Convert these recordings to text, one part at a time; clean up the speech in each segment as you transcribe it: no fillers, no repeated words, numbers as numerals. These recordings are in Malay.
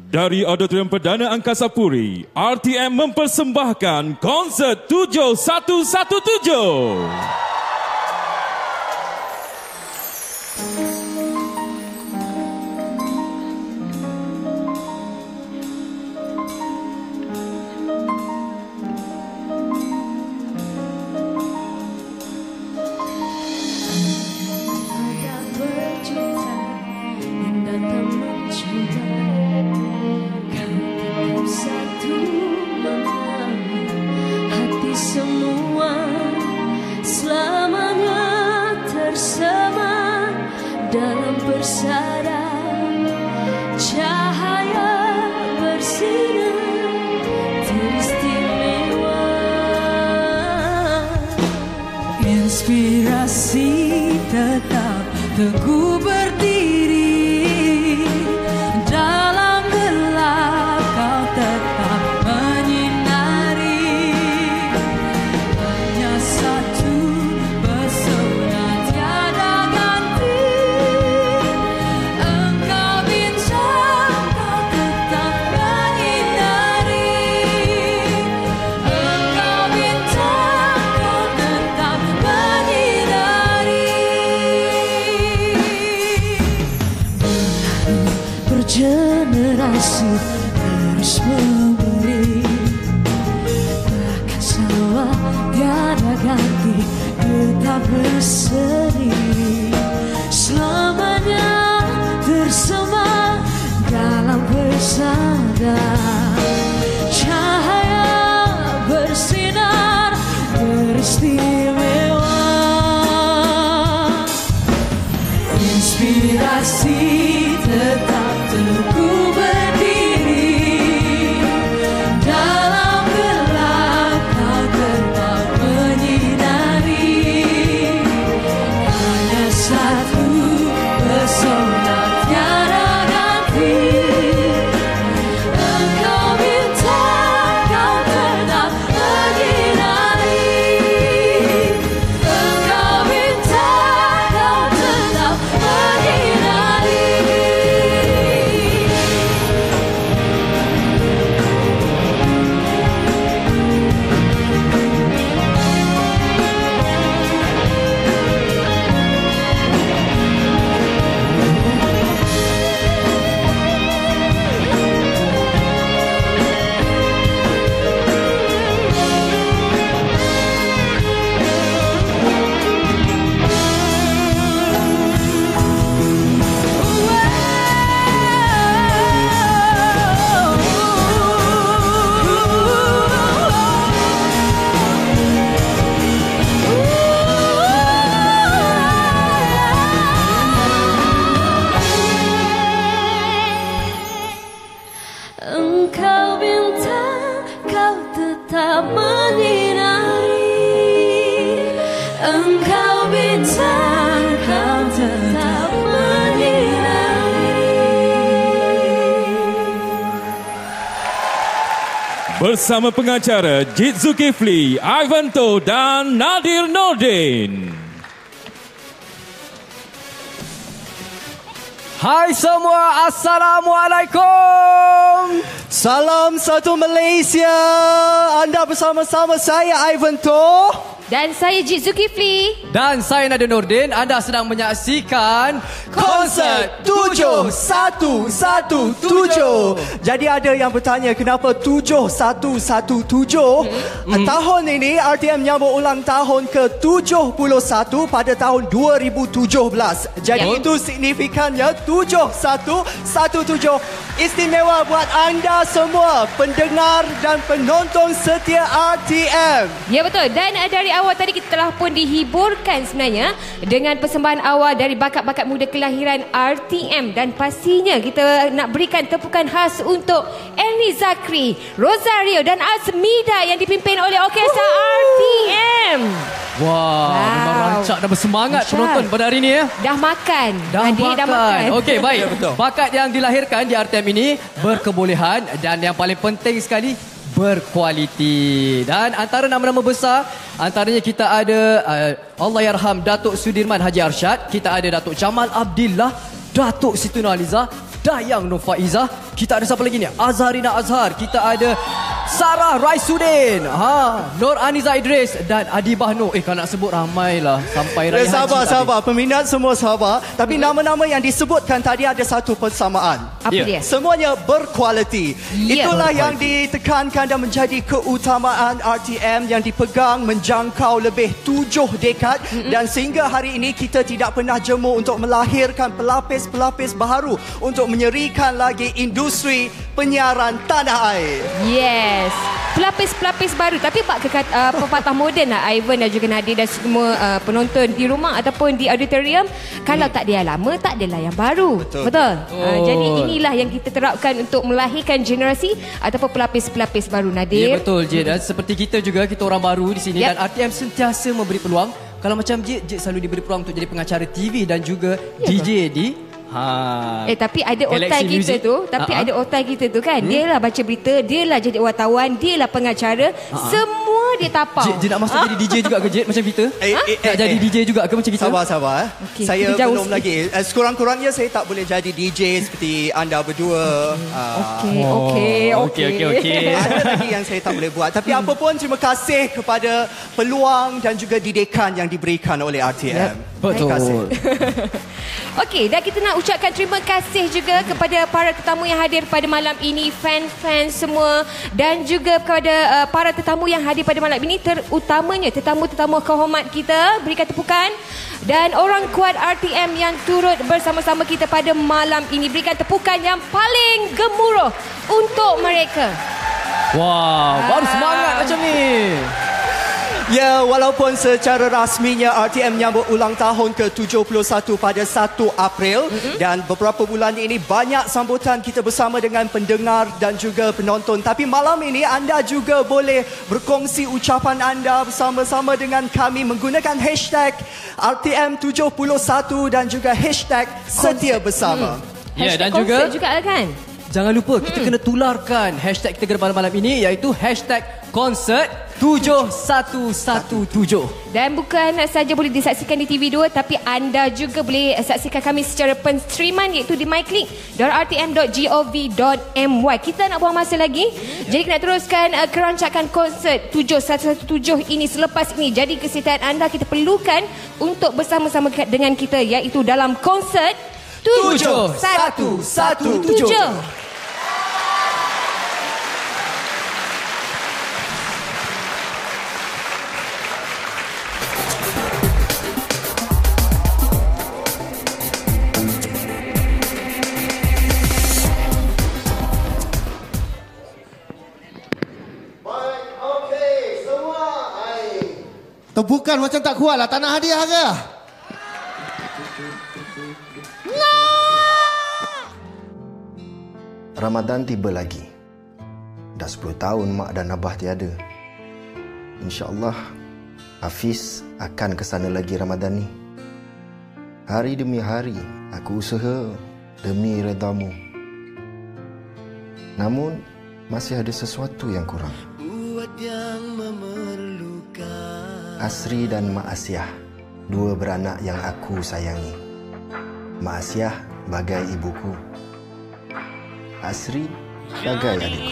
Dari Auditorium Perdana Angkasa Puri, RTM mempersembahkan konsert 7117. Dalam persada cahaya bersinar teristimewa, inspirasi tetap teguh berdiri dalam gelap, kau tetap menyinari. Hanya satu pesona tiada ganti. Generasi terus memberi, bahkan sawah tiada ganti, tetap berseri. Selamanya tersemat dalam persada, cahaya bersinar beristimewa, inspirasi tetap teguh berdiri dalam gelap, kau tetap menyinari. Hanya satu pesona tiada ganti, engkau bintang, kau tetap menyinari. Engkau bintang, kau tetap menyinari. Engkau bintang, kau tetap menyinari. Engkau bintang, kau tetap menyinari. Bersama pengacara Jit Zulkifli, Ivanto dan Nadir Nordin. Hai semua, Assalamualaikum. Salam satu Malaysia. Anda bersama-sama saya Ivanto Dan saya Jit Zulkifli. Dan saya Nadir Nordin. Anda sedang menyaksikan konsert 7117. Jadi ada yang bertanya kenapa 7117? Tahun ini RTM menyambut ulang tahun ke-71 pada tahun 2017. Jadi itu signifikannya 7117. Istimewa buat anda semua pendengar dan penonton setia RTM. Ya betul. Dan dari awal tadi kita telah pun dihiburkan sebenarnya dengan persembahan awal dari bakat-bakat muda kelahiran RTM. Dan pastinya kita nak berikan tepukan khas untuk Elni Zakri, Rosario dan Asmida yang dipimpin oleh Orkestra RTM. Wow, memang rancak dan bersemangat penonton pada hari ini ya. Dah makan. Dah makan. Okey, baik. Ya, bakat yang dilahirkan di RTM ini berkebolehan dan yang paling penting sekali berkualiti. Dan antara nama-nama besar, antaranya kita ada Allahyarham Datuk Sudirman Haji Arsyad, kita ada Datuk Jamal Abdillah, Datuk Siti Nurhaliza Dayang Nur Faizah. Kita ada siapa lagi ni? Azharina Azhar. Kita ada Sarah Raisuddin, Nur Aniza Idris dan Adi Bahno. Kalau nak sebut ramai lah sampai raya haji. Sabar. Peminat semua sabar. Tapi nama-nama yang disebutkan tadi ada satu persamaan. Apa dia? Semuanya berkualiti. Itulah yang ditekankan dan menjadi keutamaan RTM yang dipegang menjangkau lebih 7 dekad. Dan sehingga hari ini kita tidak pernah jemu untuk melahirkan pelapis-pelapis baru untuk menyerikan lagi industri penyiaran tanah air. Yes. Pelapis-pelapis baru. Tapi pepatah moden lah Ivan dan juga Nadir dan semua penonton di rumah ataupun di auditorium. Kalau tak ada yang lama, tak adalah yang baru. Betul? Jadi inilah yang kita terapkan untuk melahirkan generasi ataupun pelapis-pelapis baru, Nadir. Ya, betul, Jid. Dan seperti kita juga, kita orang baru di sini. Dan RTM sentiasa memberi peluang. Kalau macam Jid selalu diberi peluang untuk jadi pengacara TV dan juga DJ di tapi ada otak kita tu, ada otak kita tu kan. Dia lah baca berita, dia lah jadi wartawan, dia lah pengacara, semua dia tapau. Jid nak masuk jadi DJ juga ke Jid macam kita? Nak jadi DJ juga ke macam kita? Sabar. Okay, saya belum lagi. Sekurang-kurangnya saya tak boleh jadi DJ seperti anda berdua. Okey. Ada lagi yang saya tak boleh buat. Tapi apa pun, terima kasih kepada peluang dan juga didikan yang diberikan oleh RTM. Betul. Terima kasih. Okey, dan kita nak ucapkan terima kasih juga kepada para tetamu yang hadir pada malam ini, fan-fan semua, dan juga kepada para tetamu yang hadir pada malam ini, terutamanya tetamu-tetamu kehormat kita. Berikan tepukan. Dan orang kuat RTM yang turut bersama-sama kita pada malam ini, berikan tepukan yang paling gemuruh untuk mereka. Wow, baru semangat macam ni. Ya, walaupun secara rasminya RTM menyambut ulang tahun ke-71 pada 1 April dan beberapa bulan ini banyak sambutan kita bersama dengan pendengar dan juga penonton. Tapi malam ini anda juga boleh berkongsi ucapan anda bersama-sama dengan kami menggunakan hashtag RTM71 dan juga hashtag Setia Bersama. Ya, dan juga kan? Jangan lupa kita kena tularkan hashtag kita pada malam ini, iaitu hashtag konsert 7117. Dan bukan saja boleh disaksikan di TV2, tapi anda juga boleh saksikan kami secara penstreaman, iaitu di myclick.rtm.gov.my. Kita nak buang masa lagi. Jadi nak teruskan kerancakan konsert 7117 ini selepas ini. Jadi kesihatan anda kita perlukan untuk bersama-sama dengan kita, iaitu dalam konsert 7117. Bukan macam tak kuat lah. Tak nak hadiah ke? Ramadan tiba lagi. Dah 10 tahun mak dan abah tiada. InsyaAllah Hafiz akan ke sana lagi Ramadan ni. Hari demi hari aku usaha demi redamu. Namun masih ada sesuatu yang kurang. Buat yang memerlukan. Asri dan Mak Asiah, dua beranak yang aku sayangi. Mak Asiah bagai ibuku, Asri bagai adikku.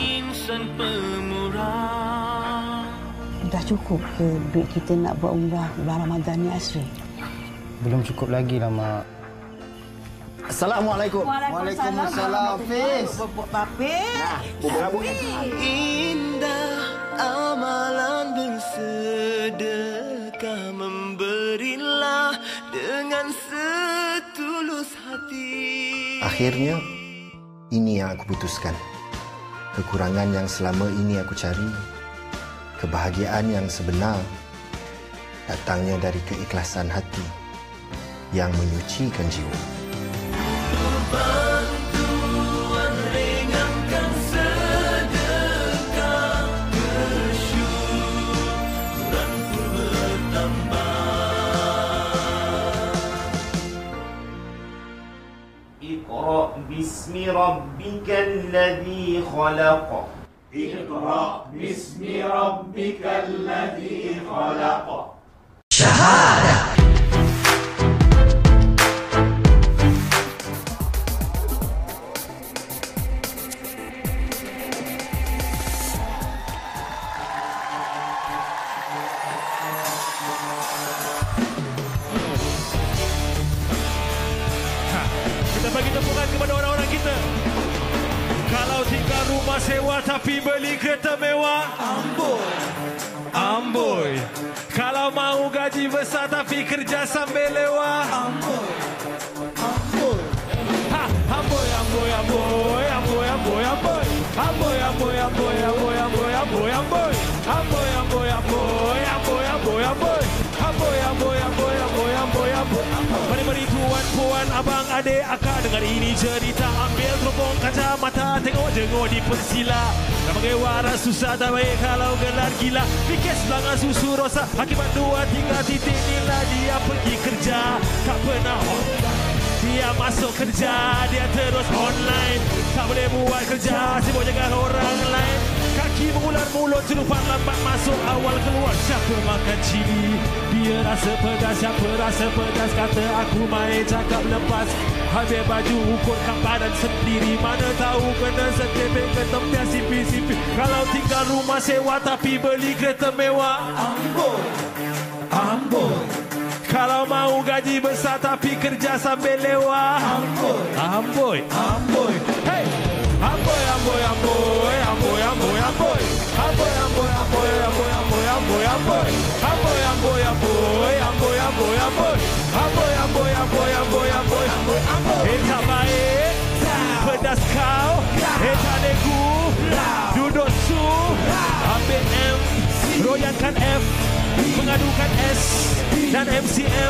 Dah cukup ke duit kita nak buat umrah bulan Ramadan ni, Asri? Belum cukup lagi lah, Mak. Assalamualaikum. Waalaikumsalam, Hafiz. Hafiz. Indah amalan bersedekah, memberilah dengan setulus hati. Akhirnya, ini yang aku putuskan. Kekurangan yang selama ini aku cari, kebahagiaan yang sebenar, datangnya dari keikhlasan hati yang menyucikan jiwa. Bantuan ringankan sedekah, bersyukuran pun bertambah. Iqra bismi rabbikal ladzi khalaq. Iqra bismi rabbikal ladzi khalaq. Syahadah. kepada orang-orang kita. Kalau tinggal rumah sewa tapi beli kereta mewah, amboi, amboi. Kalau mau gaji besar tapi kerja sambil lewat, amboi, amboi. Ha, amboi, amboi, amboi, amboi, amboi, amboi. Amboi, amboi, amboi, amboi, amboi, amboi, amboi. Amboi, amboi, amboi, amboi, amboi, amboi. Amboi, amboi, amboi, amboi, amboi, amboi. Mari-mari tuan-puan, abang, adik, akak, dengar ini cerita. Ambil teropong kacamata, tengok-tengok di persila. Sebagai waras susah tak baik kalau gelar gila. Fikir sebelangan susu rosak, akibat 2-3 titik nilai. Dia pergi kerja, tak pernah online. Dia masuk kerja, dia terus online. Tak boleh buat kerja, sibuk jaga orang lain. Kaki mengular mulut, celupan lambat masuk, awal keluar. Siapa makan cili? Dia rasa pedas, siapa rasa pedas? Kata aku main cakap lepas. Habis baju ukur kat badan sendiri. Mana tahu kena setepek ke tempias sipi-sipi. Kalau tinggal rumah sewa tapi beli kereta mewah, amboi, amboi. Kalau mau gaji besar tapi kerja sambil lewat, amboi, amboi, amboi. Hey! Amboi, amboi, amboi, amboi, amboi, amboi. Amboi, amboi, amboi, amboi, amboi, amboi, amboi. Amboi, amboi, amboi, amboi, amboi, amboi. Amboi, amboi, amboi, amboi, amboi, amboi, amboi. Tak baik, pedas kau. Tak negu, duduk su. Ambil M, royankan F, mengadukan S dan MCM.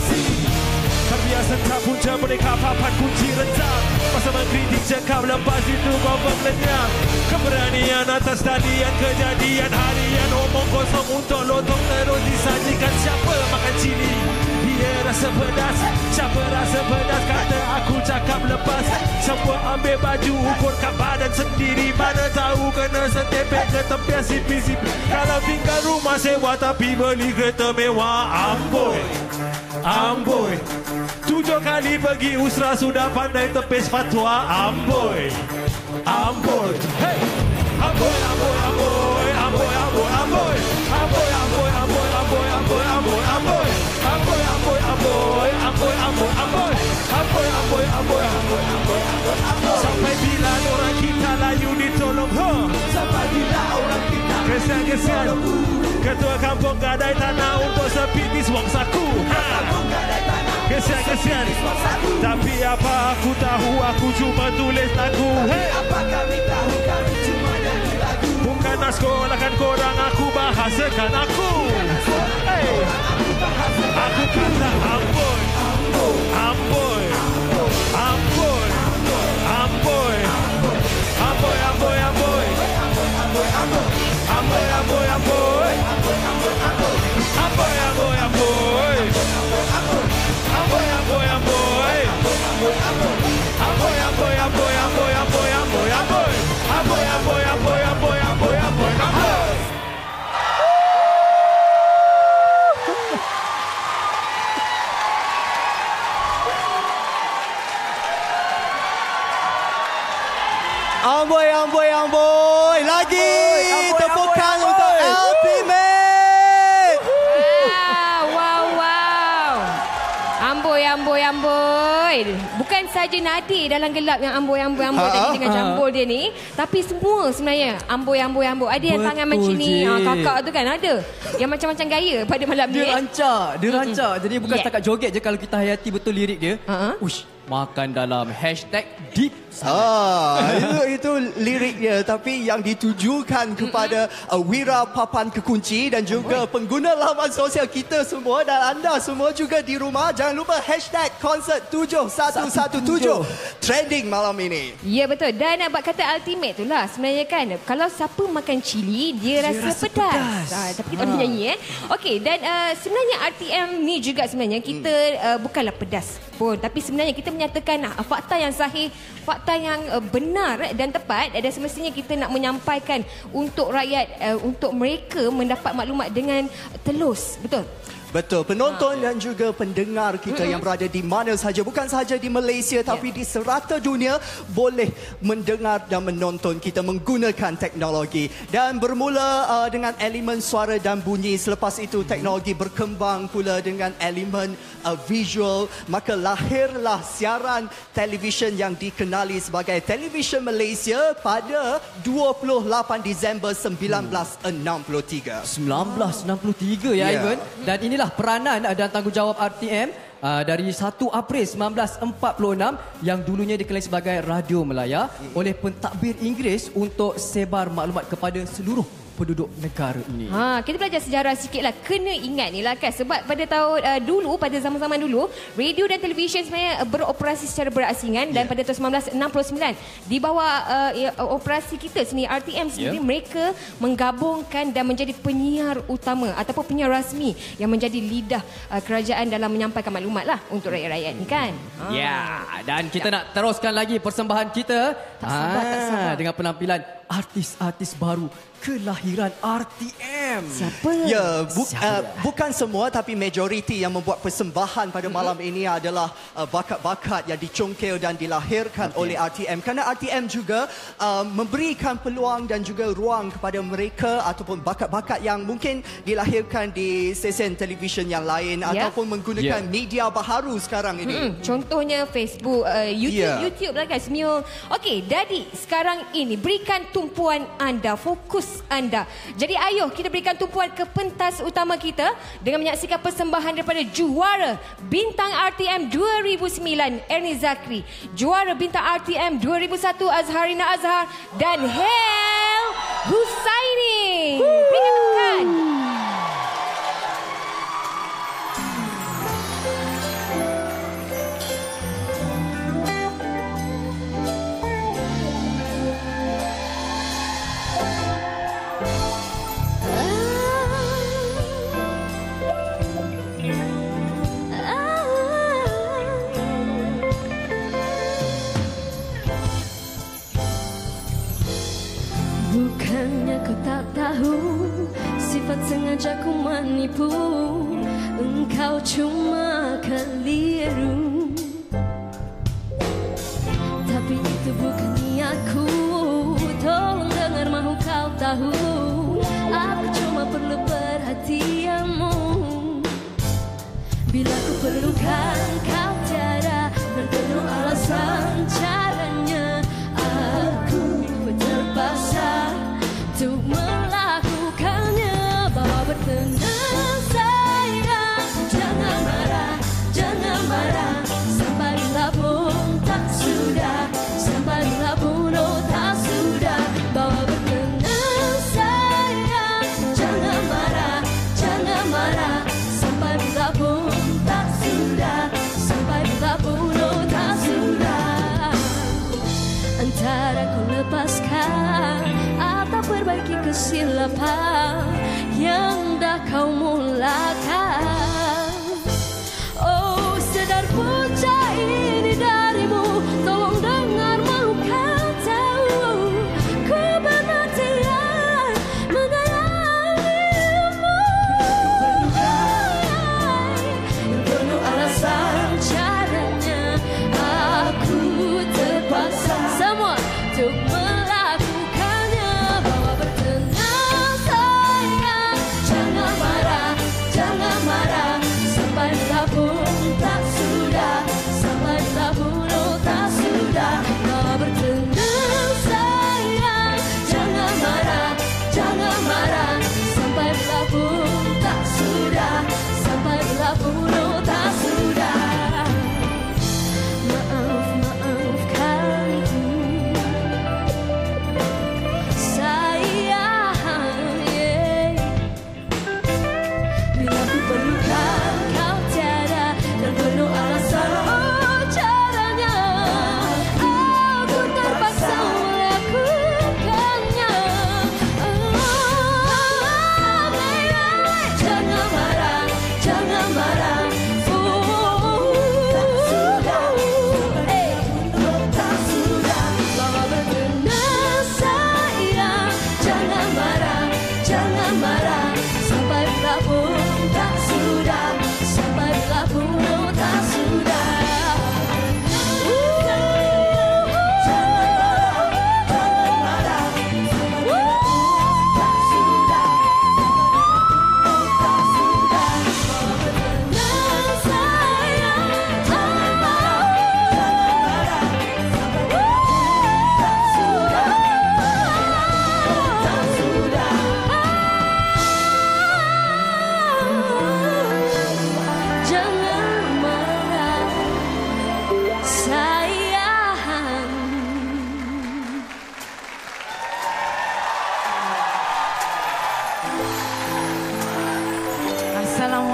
Terbiasa tak punca mereka papan kunci rentak. Masa mengkritik cakap lepas itu kau berlenyap. Keberanian atas talian kejadian harian. Omong kosong untuk lontong terus disajikan. Siapa makan cili? Dia rasa pedas. Siapa rasa pedas? Kata aku cakap lepas. Semua ambil baju ukur kat badan sendiri. Mana tahu kena setepek ke tempias sipi-sipi. Kalau tinggal rumah sewa tapi beli kereta mewah, amboi, amboi. 7 kali pergi usrah sudah pandai tepis fatwa, amboi, amboi. Hey! Amboi, amboi, amboi, amboi, amboi, amboi. Amboi, amboi, amboi, amboi, amboi, amboi, amboi. Amboi, amboi, amboi, amboi, amboi, amboi. Amboi, amboi, amboi, amboi, amboi, amboi. Sampai bila orang kita layu ditolong, ha? Sampai bila orang kita kesian-kesian. Ketua kampung gadai tanah untuk sepitis wang saku. Kesian-kesian. Tapi apa aku tahu, aku cuma tulis lagu. Hey! Apa kami tahu, kami cuma nyanyi lagu. Bukan nak sekolahkan korang, aku bahasakan aku. Hey! Aku kata amboi, amboi, amboi, amboi, amboi, amboi, amboi, amboi, amboi, amboi, amboi, amboi, amboi, amboi. Amboi, amboi, amboi. Amboi, amboi, amboi, amboi, amboi, amboi, amboi. Amboi, amboi, amboi, amboi, amboi, amboi, amboi. Amboi, amboi, amboi. Lagi tepukan untuk Ultimate. Wow, wow. Amboi, amboi, amboi. Bukan saja Nadir dalam gelap yang amboi, amboi, amboi tadi dengan jambul dia ni. Tapi semua sebenarnya amboi, amboi, amboi. Ada yang tangan macam ni. Kakak tu kan ada. Yang macam-macam gaya pada malam ni. Dia rancak. Dia rancak. Jadi bukan setakat joget je kalau kita hayati betul lirik dia. Uish, makan dalam #deep. Itu liriknya, tapi yang ditujukan kepada Wira Papan Kekunci dan juga pengguna laman sosial kita semua dan anda semua juga di rumah. Jangan lupa #concert7117 trending malam ini. Ya betul. Dan nak buat kata ultimate tu lah sebenarnya kan. Kalau siapa makan cili dia rasa pedas. Tapi kita nyanyi Okey, dan sebenarnya RTM ni juga sebenarnya kita bukanlah pedas pun, tapi sebenarnya kita menyatakan fakta yang sahih, fakta yang benar dan tepat, dan semestinya kita nak menyampaikan untuk rakyat, untuk mereka mendapat maklumat dengan telus. Betul? Betul, penonton dan juga pendengar kita yang berada di mana sahaja, bukan sahaja di Malaysia tapi di serata dunia, boleh mendengar dan menonton kita menggunakan teknologi. Dan bermula dengan elemen suara dan bunyi, selepas itu teknologi berkembang pula dengan elemen visual, maka lahirlah siaran televisyen yang dikenali sebagai Television Malaysia pada 28 Disember 1963. 1963 ya, Ivan. Dan inilah peranan dan tanggungjawab RTM dari 1 April 1946 yang dulunya dikenali sebagai Radio Melaya oleh pentadbir Inggeris untuk sebar maklumat kepada seluruh penduduk negara ini. Kita belajar sejarah sikit lah. Kena ingat ni lah kan. Sebab pada tahun dulu, pada zaman-zaman dulu, radio dan televisyen sebenarnya beroperasi secara berasingan. Dan pada tahun 1969, di bawah operasi kita sendiri, RTM sendiri, mereka menggabungkan dan menjadi penyiar utama ataupun penyiar rasmi yang menjadi lidah kerajaan dalam menyampaikan maklumat lah untuk rakyat-rakyat ni kan. Ya, dan kita nak teruskan lagi persembahan kita tak sabar. dengan penampilan artis-artis baru kelahiran RTM. Siapa? Ya, bukan semua tapi majoriti yang membuat persembahan pada malam ini adalah bakat-bakat yang dicongkel dan dilahirkan oleh RTM. Kerana RTM juga memberikan peluang dan juga ruang kepada mereka ataupun bakat-bakat yang mungkin dilahirkan di stesen televisyen yang lain ataupun menggunakan media baharu sekarang ini. Contohnya Facebook, YouTube lah kan, semua. Okey, jadi sekarang ini berikan tumpuan anda, fokus anda. Jadi ayo kita berikan tumpuan ke pentas utama kita dengan menyaksikan persembahan daripada juara bintang RTM 2009 Ernie Zakri, juara bintang RTM 2001 Azharina Azhar dan Hel Husaini. Berikan tepukan. Bukannya kau tak tahu sifat sengaja ku menipu, engkau cuma keliru. Tapi itu bukan niatku, tolong dengar mahu kau tahu, aku cuma perlu perhatianmu. Bila ku perlukan kau tiada dan penuh alasan caranya, aku terpaksa untuk melakukannya. Bawa bertenang sayang, jangan marah, jangan marah. Sampai bila pun tak sudah, sampai bila pun oh tak sudah. Bawa bertenang sayang, jangan marah, jangan marah. Sampai bila pun tak sudah, sampai bila pun oh tak sudah. Antara kau lepaskan atau perbaiki kesilapan yang dah kau mulakan. Oh, sedar punca ini darimu, tolong dengar mahu kau tahu, ku berhatian menyayangimu. Yang penuh alasan caranya, aku terpaksa semua untuk melakukannya. Bawa bertenang sayang, jangan marah, jangan marah.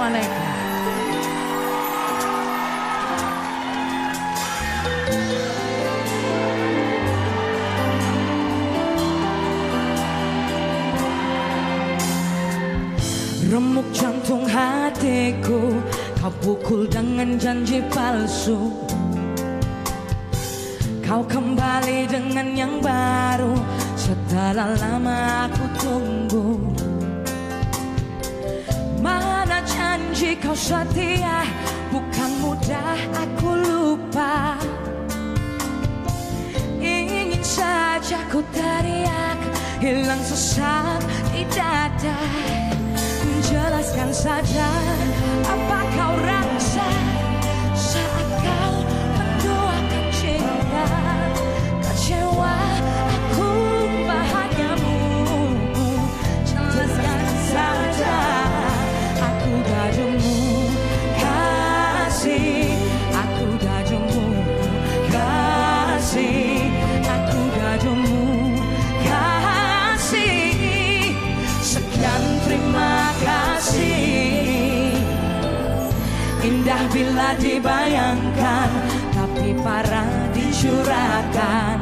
malaikat. Remuk jantung hatiku, kau pukul dengan janji palsu. Kau kembali dengan yang baru setelah lama aku tunggu. Mana janji kau setia, bukan mudah aku lupa. Ingin saja ku teriak, hilang sesak di dada. Jelaskan saja apa kau rasa saat kau menduakan cinta. Kecewa aku bahagiamu, jelaskan saja aku gajumu. Kasih aku gajumu, kasih aku gajumu, kasih. Sekian terima kasih. Indah bila dibayangkan, tapi parah dicurahkan.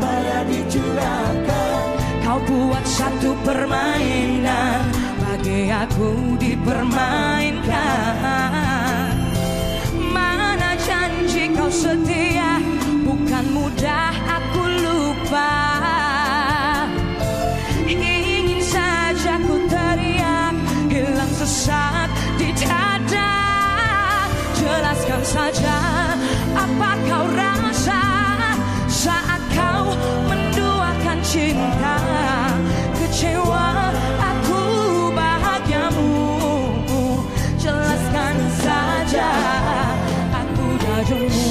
Kau buat satu permainan, bagi aku dipermainkan. Mana janji kau setia, bukan mudah aku lupa. Ingin saja ku teriak, hilang sesak di dada. Jelaskan saja apa kau rasa saat kau menduakan cinta. Kecewa aku bahagiamu, jelaskan saja aku gajumu.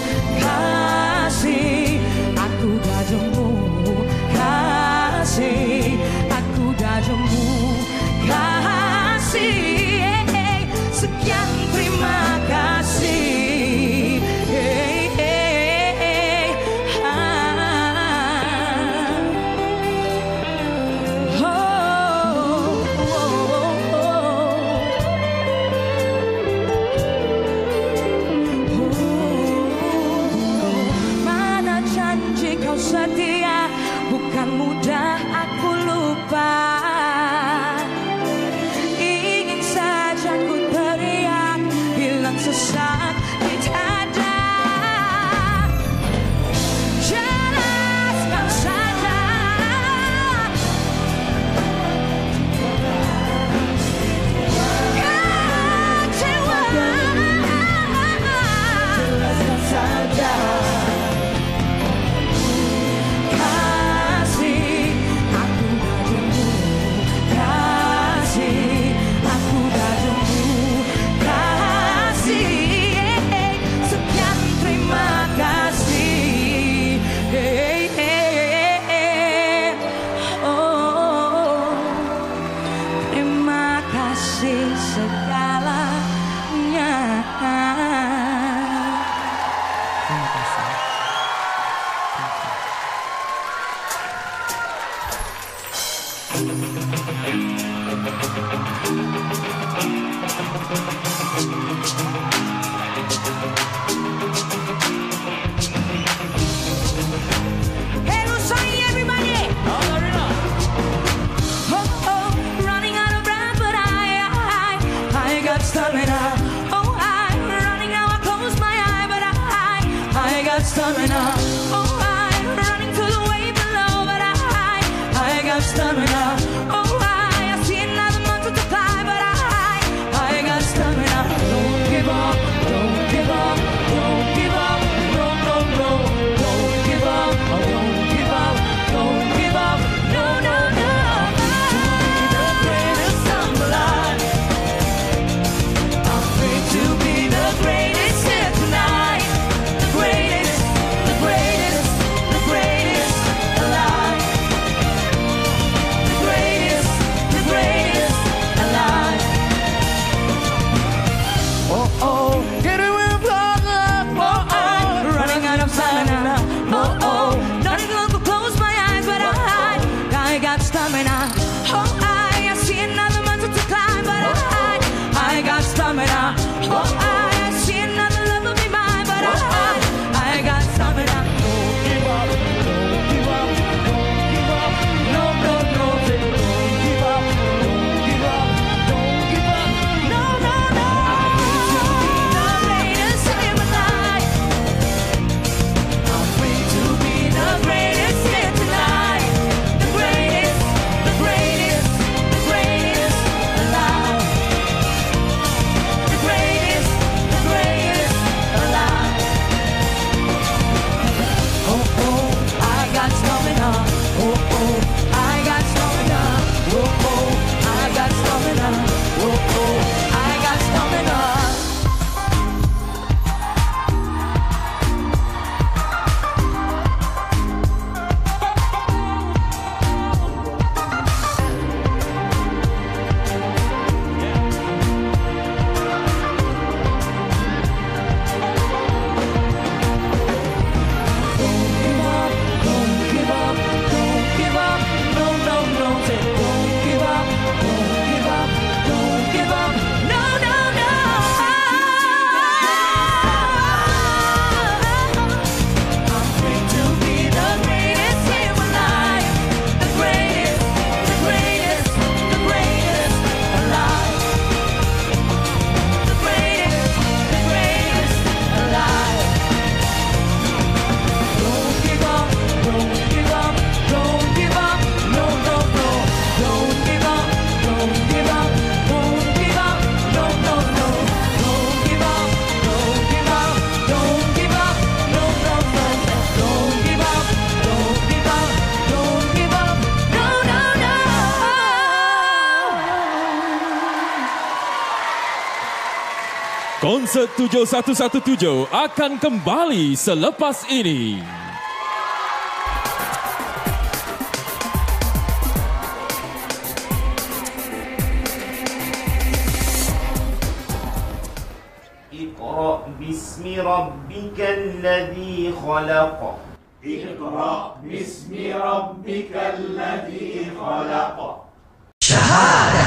Kasih aku gajumu, kasih aku gajumu, kasih. Sekian terima kasih. Mana janji kau setia, bukan mudah aku lupa. Ingin saja ku teriak, hilang sesak di dada. Jelaskan saja kecewa. Jelaskan saja kasih aku gajumu, kasih aku gajumu, kasih. Sekian terima kasih. Oh, terima kasih segalanya. Terima kasih. Hey, Lusai, everybody! Running out of breath, but I got stamina. Oh, I'm running now. I close my eye, but I got stamina. Oh, I'm running to the way below, but I got stamina. Oh, I see another mountain to climb, but I got stamina. Don't give up, don't give up, don't give up. No, no, no, don't give up, oh, don't give up, don't give up. No, no, no. The greatest I'm alive. I'm free to be the greatest here tonight. The greatest, the greatest, the greatest alive. The Konsert 7117 akan kembali selepas ini. اقرأ باسم ربك الذي خلق. اقرأ باسم ربك الذي خلق. شهادة.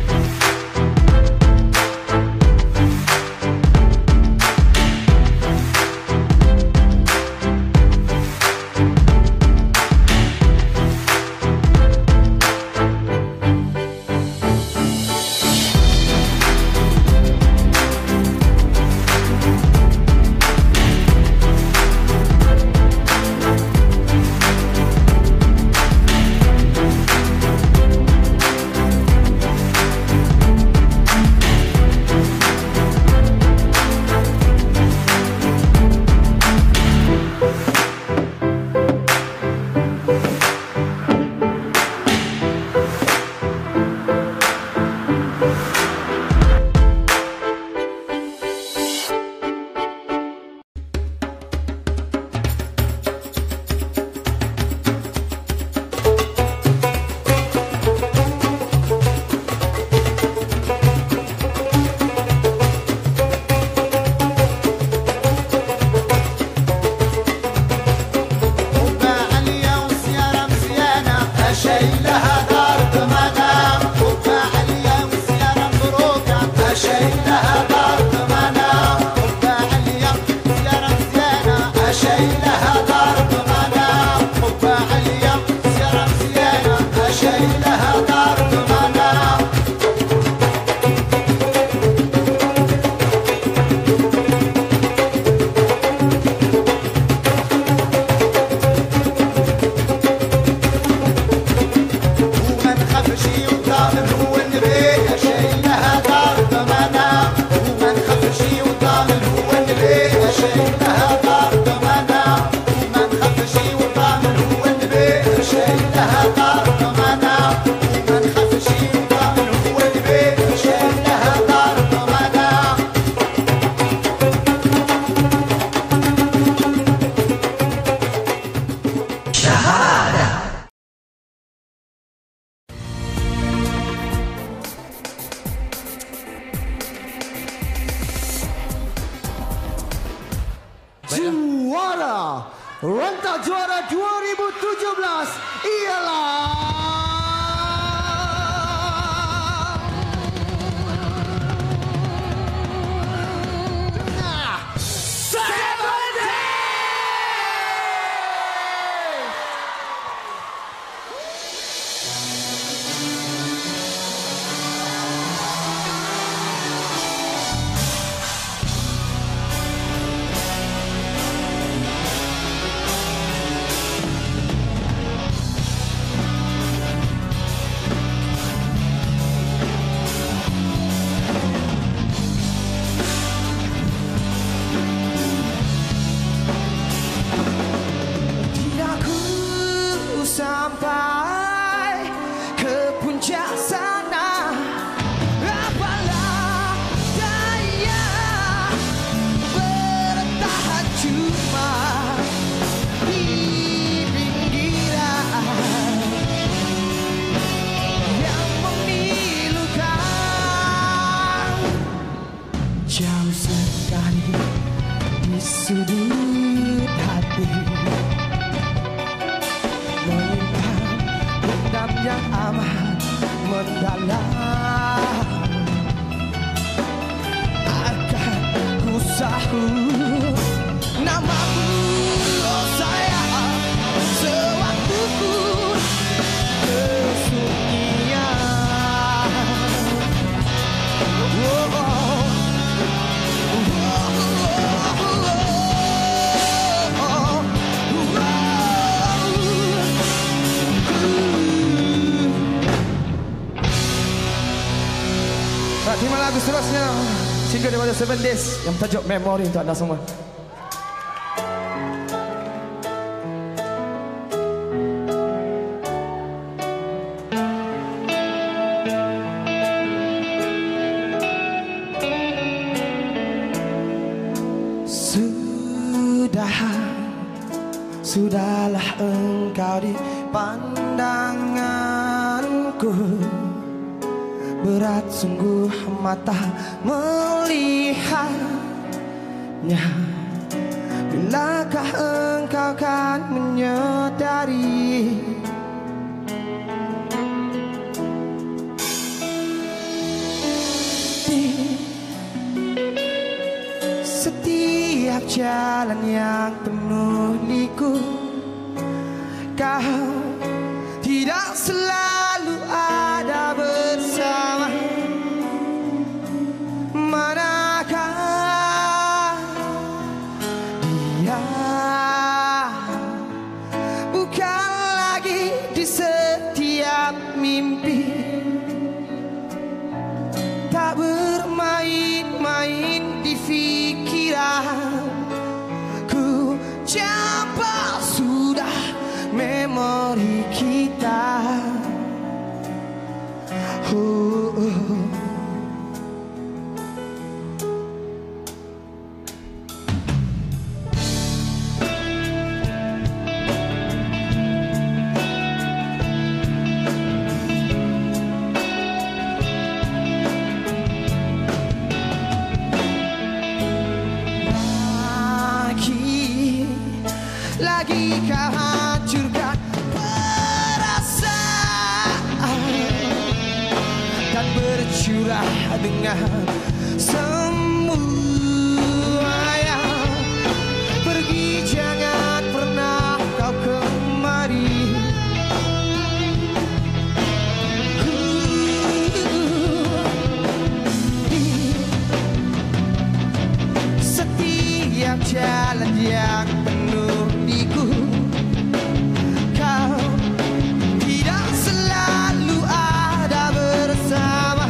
Juara rentak juara 2017 ialah sampai ke puncak sana, apalah daya bertahan cuma di pinggiran yang memilukan, jauh sekali di sudut hati. Yang amat mendalam akan ku sahut namamu, oh sayang, sewaktu ku kesunyian. Terima lagu seterusnya, single daripada 7 Days yang bertajuk Memory untuk anda semua. menjadi pandanganku. Berat sungguh mata melihatnya. Bilakah engkau kan menyadari di setiap jalan yang penuh liku, kau tidak selalu ada bersama. Manakah dia? Bukan lagi di setiap mimpi, tak bermain-main di pikiranku. Campak sudah memori kita. Lagi kau hancurkan perasaan dan bercurah dengan semua yang pergi. Jangan pernah kau kemari. Setiap jalan yang penuh liku, kau tidak selalu ada bersama.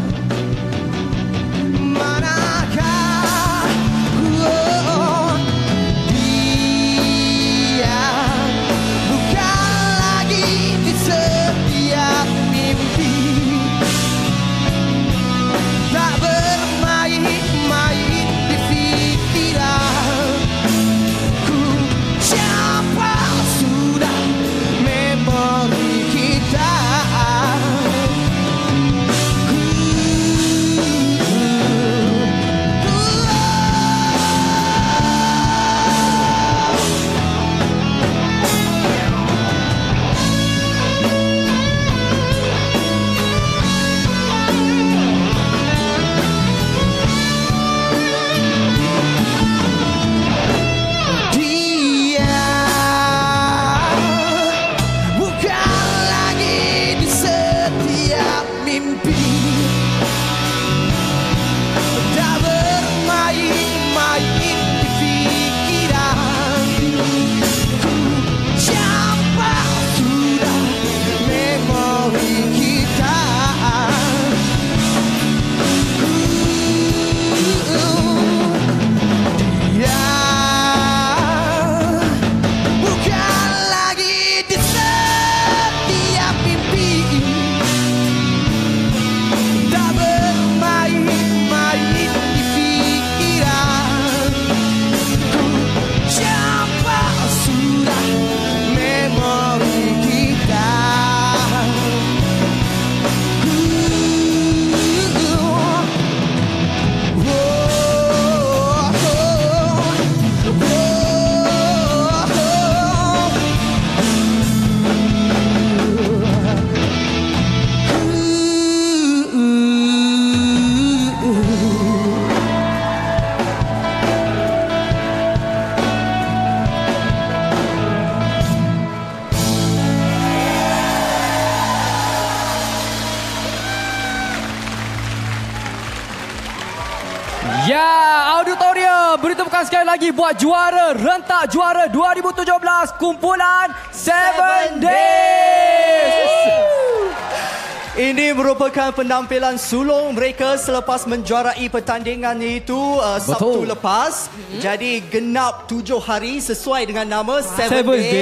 Manakah dia? Bukan lagi di setiap mimpi, tak bermain-main di pikiranku. Campak sudah memori kita. Dia bukan lagi di setiap mimpi, tak bermain-main di pikiranku. Campak sudah memori kita. Dia bukan lagi di setiap mimpi, tak bermain-main di pikiranku. Campak sudah memori kita. Ya, auditorium, beri tepukan sekali lagi buat juara rentak juara 2017 kumpulan 7 Days. Ini merupakan penampilan sulung mereka selepas menjuarai pertandingan itu Sabtu lepas. Jadi genap 7 hari sesuai dengan nama 7 Days.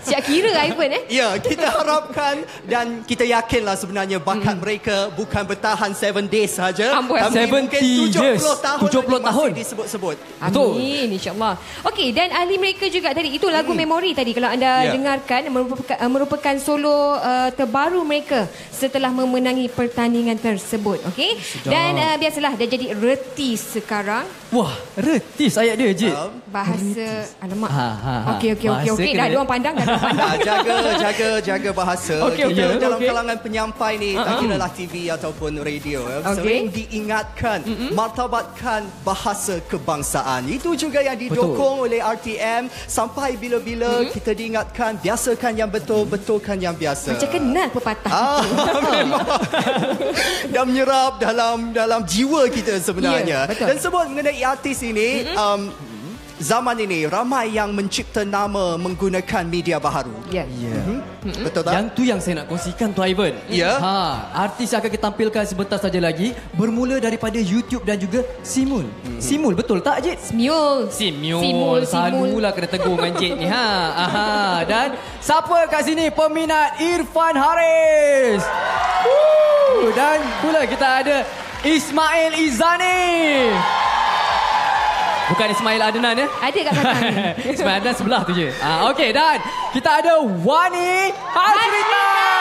Siap kira Ivan Ya, kita harapkan dan kita yakinlah sebenarnya bakat mereka bukan bertahan 7 days saja. Tapi mungkin 70 tahun 70 tahun disebut-sebut. Amin, insyaAllah. Okey, dan ahli mereka juga tadi, itu lagu Memori tadi kalau anda dengarkan, merupakan solo terbaru mereka setelah memenangi pertandingan tersebut. Okey, dan biasalah dah jadi reti sekarang. Wah, retis ayat dia je. Bahasa alamak. Okey. Bahasa Dah ada orang pandang, Jaga bahasa. Okey, Kita dalam kalangan penyampai ni, tak kira lah TV ataupun radio, sering diingatkan, martabatkan bahasa kebangsaan. Itu juga yang didukung oleh RTM. Sampai bila-bila kita diingatkan, biasakan yang betul, betulkan yang biasa. Macam kenal pepatah. Memang. Dan menyerap dalam jiwa kita sebenarnya. Betul. Dan sebut mengenai artis ini, zaman ini ramai yang mencipta nama menggunakan media baharu. Betul tak? Yang tu yang saya nak kongsikan tu Ivan. Artis yang akan kita tampilkan sebentar saja lagi bermula daripada YouTube dan juga Simul. Simul betul tak Jit? Simul. Selalulah kena tegur dengan Jit ni. Dan siapa kat sini peminat Irfan Haris? Dan pula kita ada Ismail Izani. Bukan Ismail Adnan ya? Ada kat belakang. Ismail Adnan sebelah tu je. Okey, dan kita ada Wani Hasrita.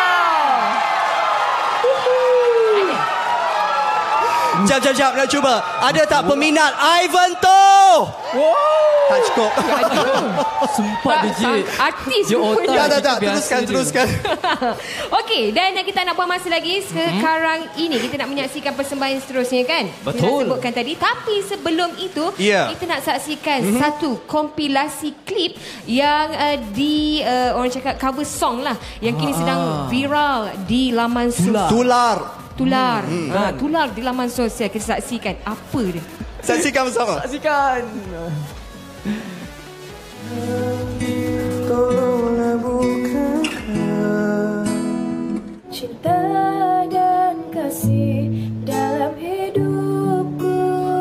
Jap, nak cuba. Ada tak peminat Ivan tu? Tak cukup. Sempat dia je. Artis rupanya. Tak. Teruskan. Okey, dan kita nak buang masa lagi. Sekarang ini kita nak menyaksikan persembahan seterusnya kan? Betul. Kita nak sebutkan tadi. Tapi sebelum itu, kita nak saksikan satu kompilasi klip yang orang cakap cover song lah. Yang kini sedang viral di laman sosial. Tular di laman sosial. Kita saksikan apa dia. Saksikan bersama. Tolonglah bukakan cinta dan kasih dalam hidupku.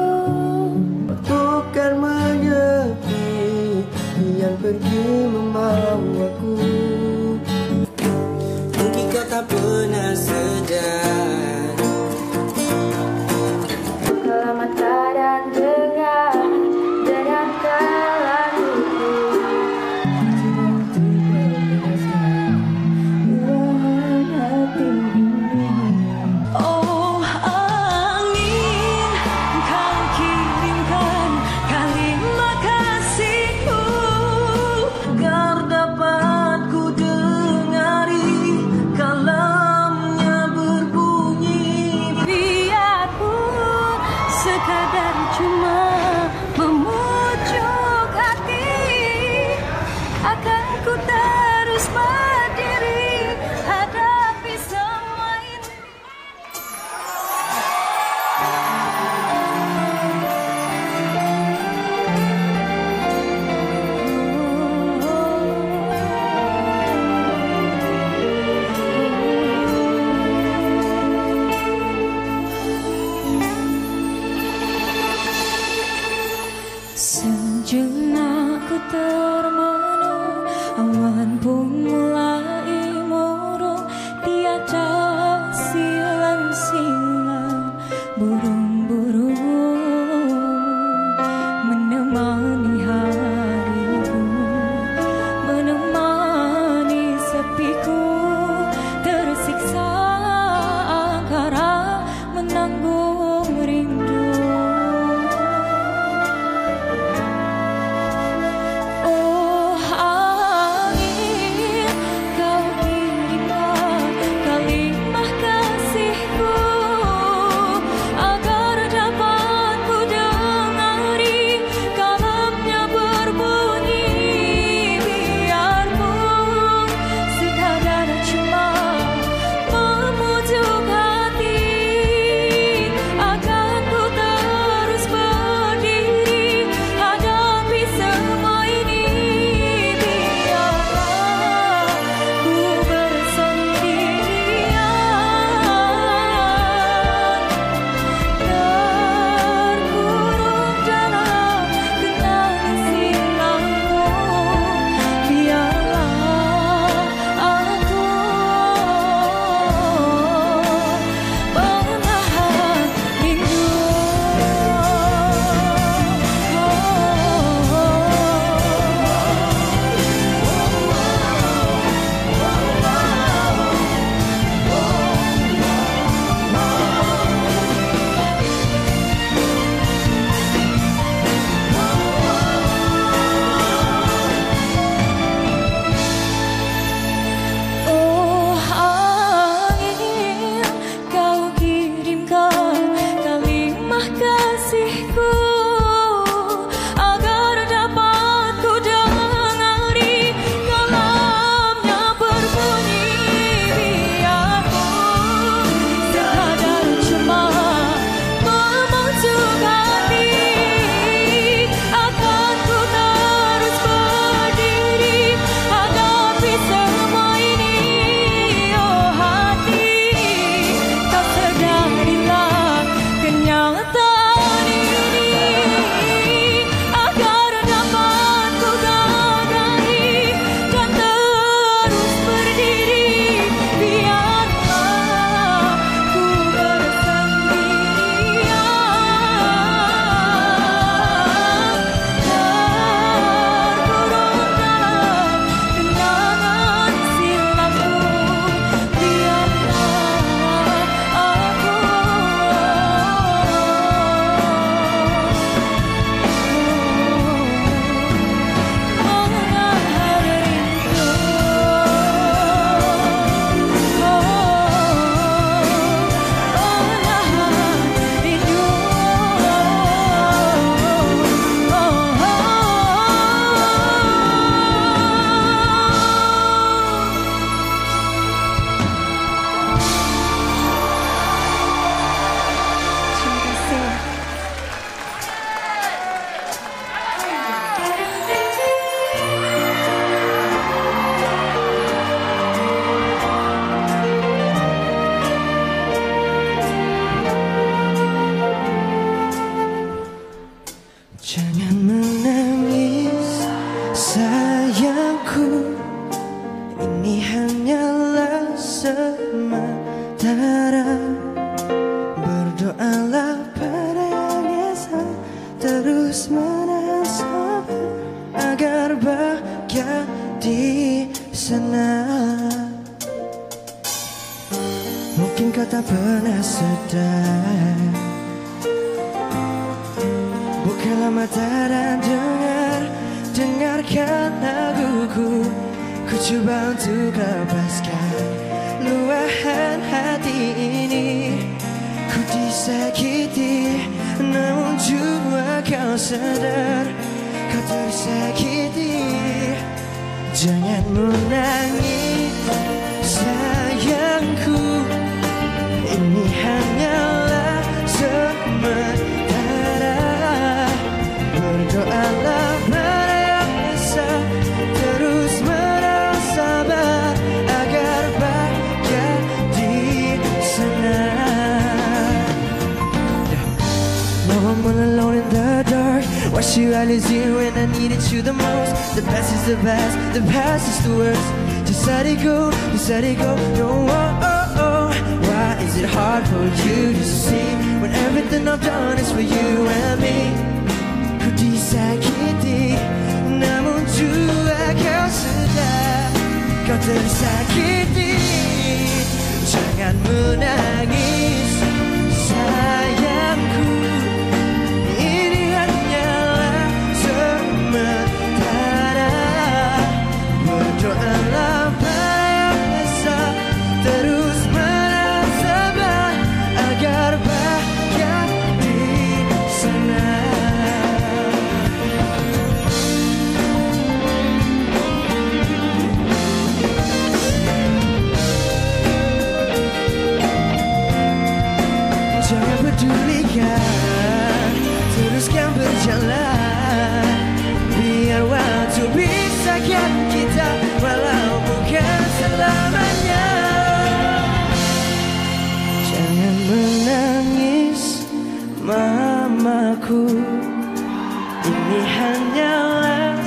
Waktu menyepi yang pergi membawaku. Mungkin kau tak pernah sedar. Kalau mata dan dengar dengarkan laguku. Ini hanyalah sementara. Berdoalah pada Yang Esa, terus menahan sabar agar bahagia di sana. Mungkin kau tak pernah sedar, bukalah mata dan dengarkan laguku. Ku coba untuk lepaskan luahan hati ini. Ku disakiti, namun jua kau sadar kau tersakiti. Jangan menangis sayangku, ini hanyalah sementara. Berdoalah pada Yang Esa, terus bersabar agar bahagia di sana. Now I'm all alone in the dark. Watch you always here when I needed you the most. The past is the past, the past is the worst. Just let it go, just let it go. No, why is it hard for you to see when everything I've done is for you and me? Ku disakiti, namun jua kau sedar kau tersakiti. Jangan menangis sayangku, ini hanyalah sementara. Berdoalah pada Yang Esa, terus bersabar agar bahagia di sana. Jangan pedulikan, teruskan berjalan. Biar waktu pisahkan kita, walau bukan selamanya. Jangan menangis mamaku, ini hanyalah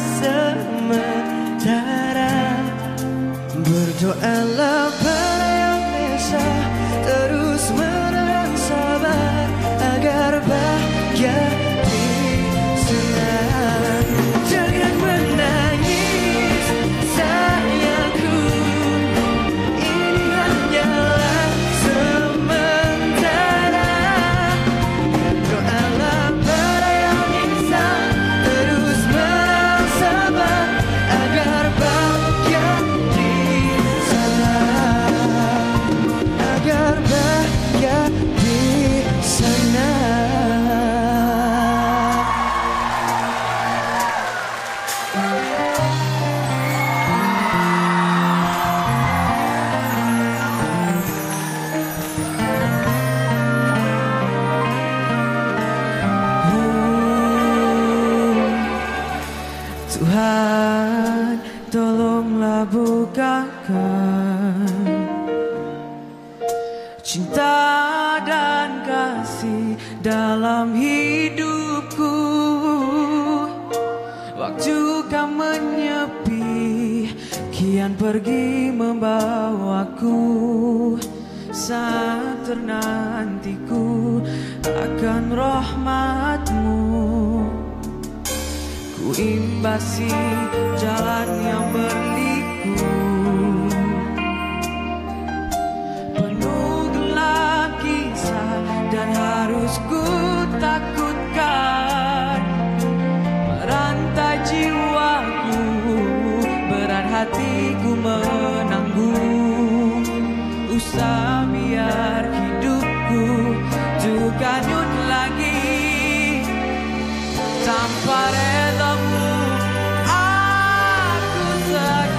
sementara. Berdoalah pada Yang Esa, terus menahan sabar agar bahagia di sana. Jangan menangis sayangku, ini hanyalah sementara. Berdoalah pada Yang Esa, terus menahan sabar agar bahagia di sana. Agar bahagia di sana. Tuhan, tolonglah bukakan cinta dan kasih dalam hidupku. Waktu kau menyepi, kian pergi membawaku. Saat ternantiku akan rahmat-Mu, ku imbasi jalan yang berliku. Penuh gelap kisah dan harus ku takutkan. Merantai jiwaku, berat hatiku menanggung. Usah biar hidupku tuh kanyut lagi. Tanpa redamu aku sakit.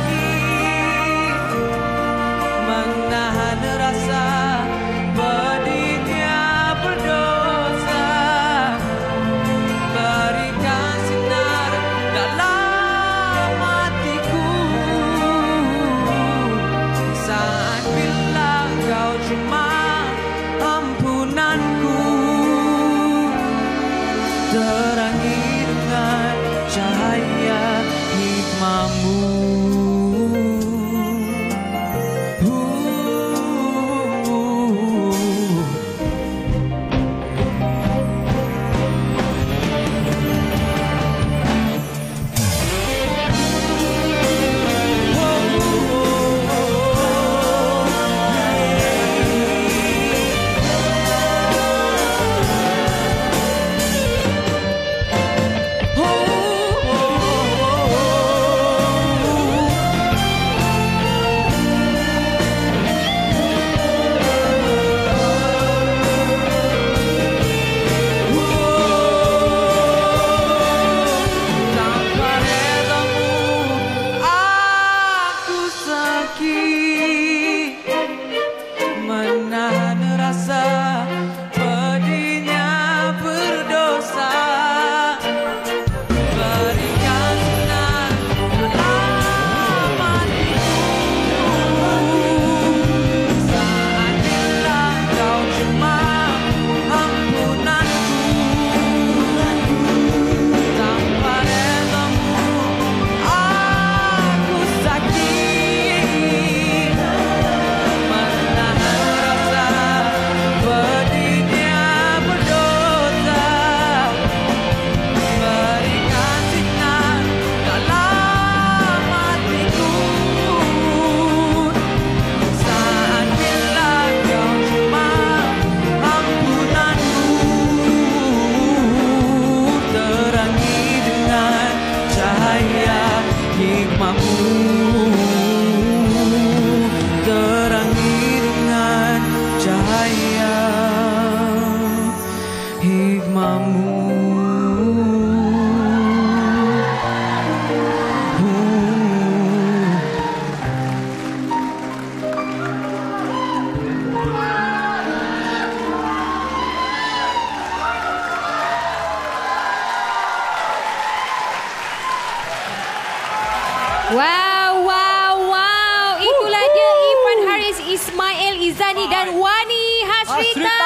Ismail Izani dan Wani Hasrita.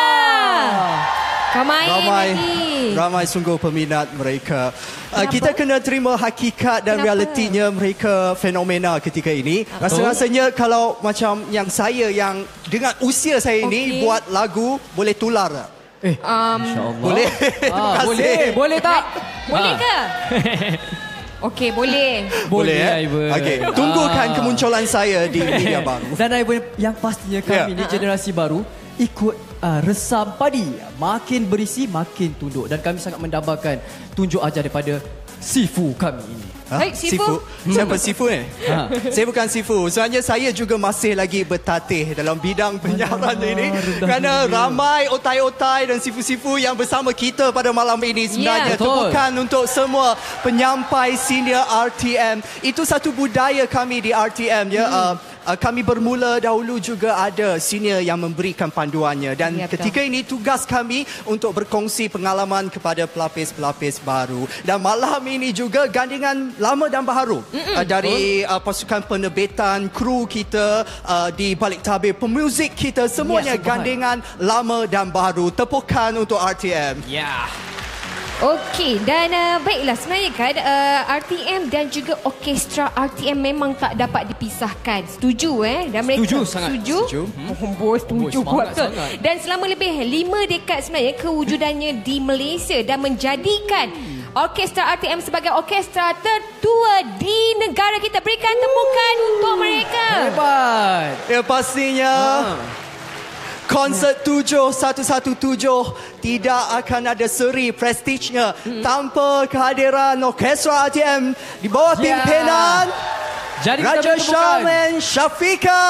Ramai sungguh peminat mereka. Kita kena terima hakikat dan realitinya mereka fenomena ketika ini. Rasa-rasanya kalau macam yang saya yang dengan usia saya ini buat lagu boleh tular tak? InsyaAllah. Boleh. Boleh tak? Boleh ke? Okey, boleh. Boleh. Okey, tunggukan kemunculan saya di media baru. Dan Ivan, yang pastinya kami ni generasi baru ikut resam padi. Makin berisi, makin tunduk. Dan kami sangat mendambakan tunjuk ajar daripada Sifu kami ini. Sifu? Siapa Sifu ni? Saya bukan Sifu. Sebenarnya saya juga masih lagi bertatih dalam bidang penyiaran ini. Kerana ramai otai-otai dan sifu-sifu yang bersama kita pada malam ini sebenarnya. Tepukan untuk semua penyampai senior RTM. Itu satu budaya kami di RTM. Kami bermula dahulu juga ada senior yang memberikan panduannya. Dan ketika ini tugas kami untuk berkongsi pengalaman kepada pelapis-pelapis baru. Dan malam ini juga gandingan lama dan baharu dari pasukan penerbitan, kru kita, di balik tabir pemuzik kita, semuanya gandingan lama dan baru. Tepukan untuk RTM. Okey, dan baiklah sebenarnya kan RTM dan juga orkestra RTM memang tak dapat dipisahkan. Setuju dan mereka setuju. Setuju buat tu. Dan selama lebih 5 dekad sebenarnya kewujudannya di Malaysia dan menjadikan orkestra RTM sebagai orkestra tertua di negara kita. Berikan tepukan untuk mereka. Hebat. Ya pastinya. Konsert 7117 tidak akan ada seri prestigenya tanpa kehadiran orkestra RTM di bawah pimpinan Raja Charmaine Shafika.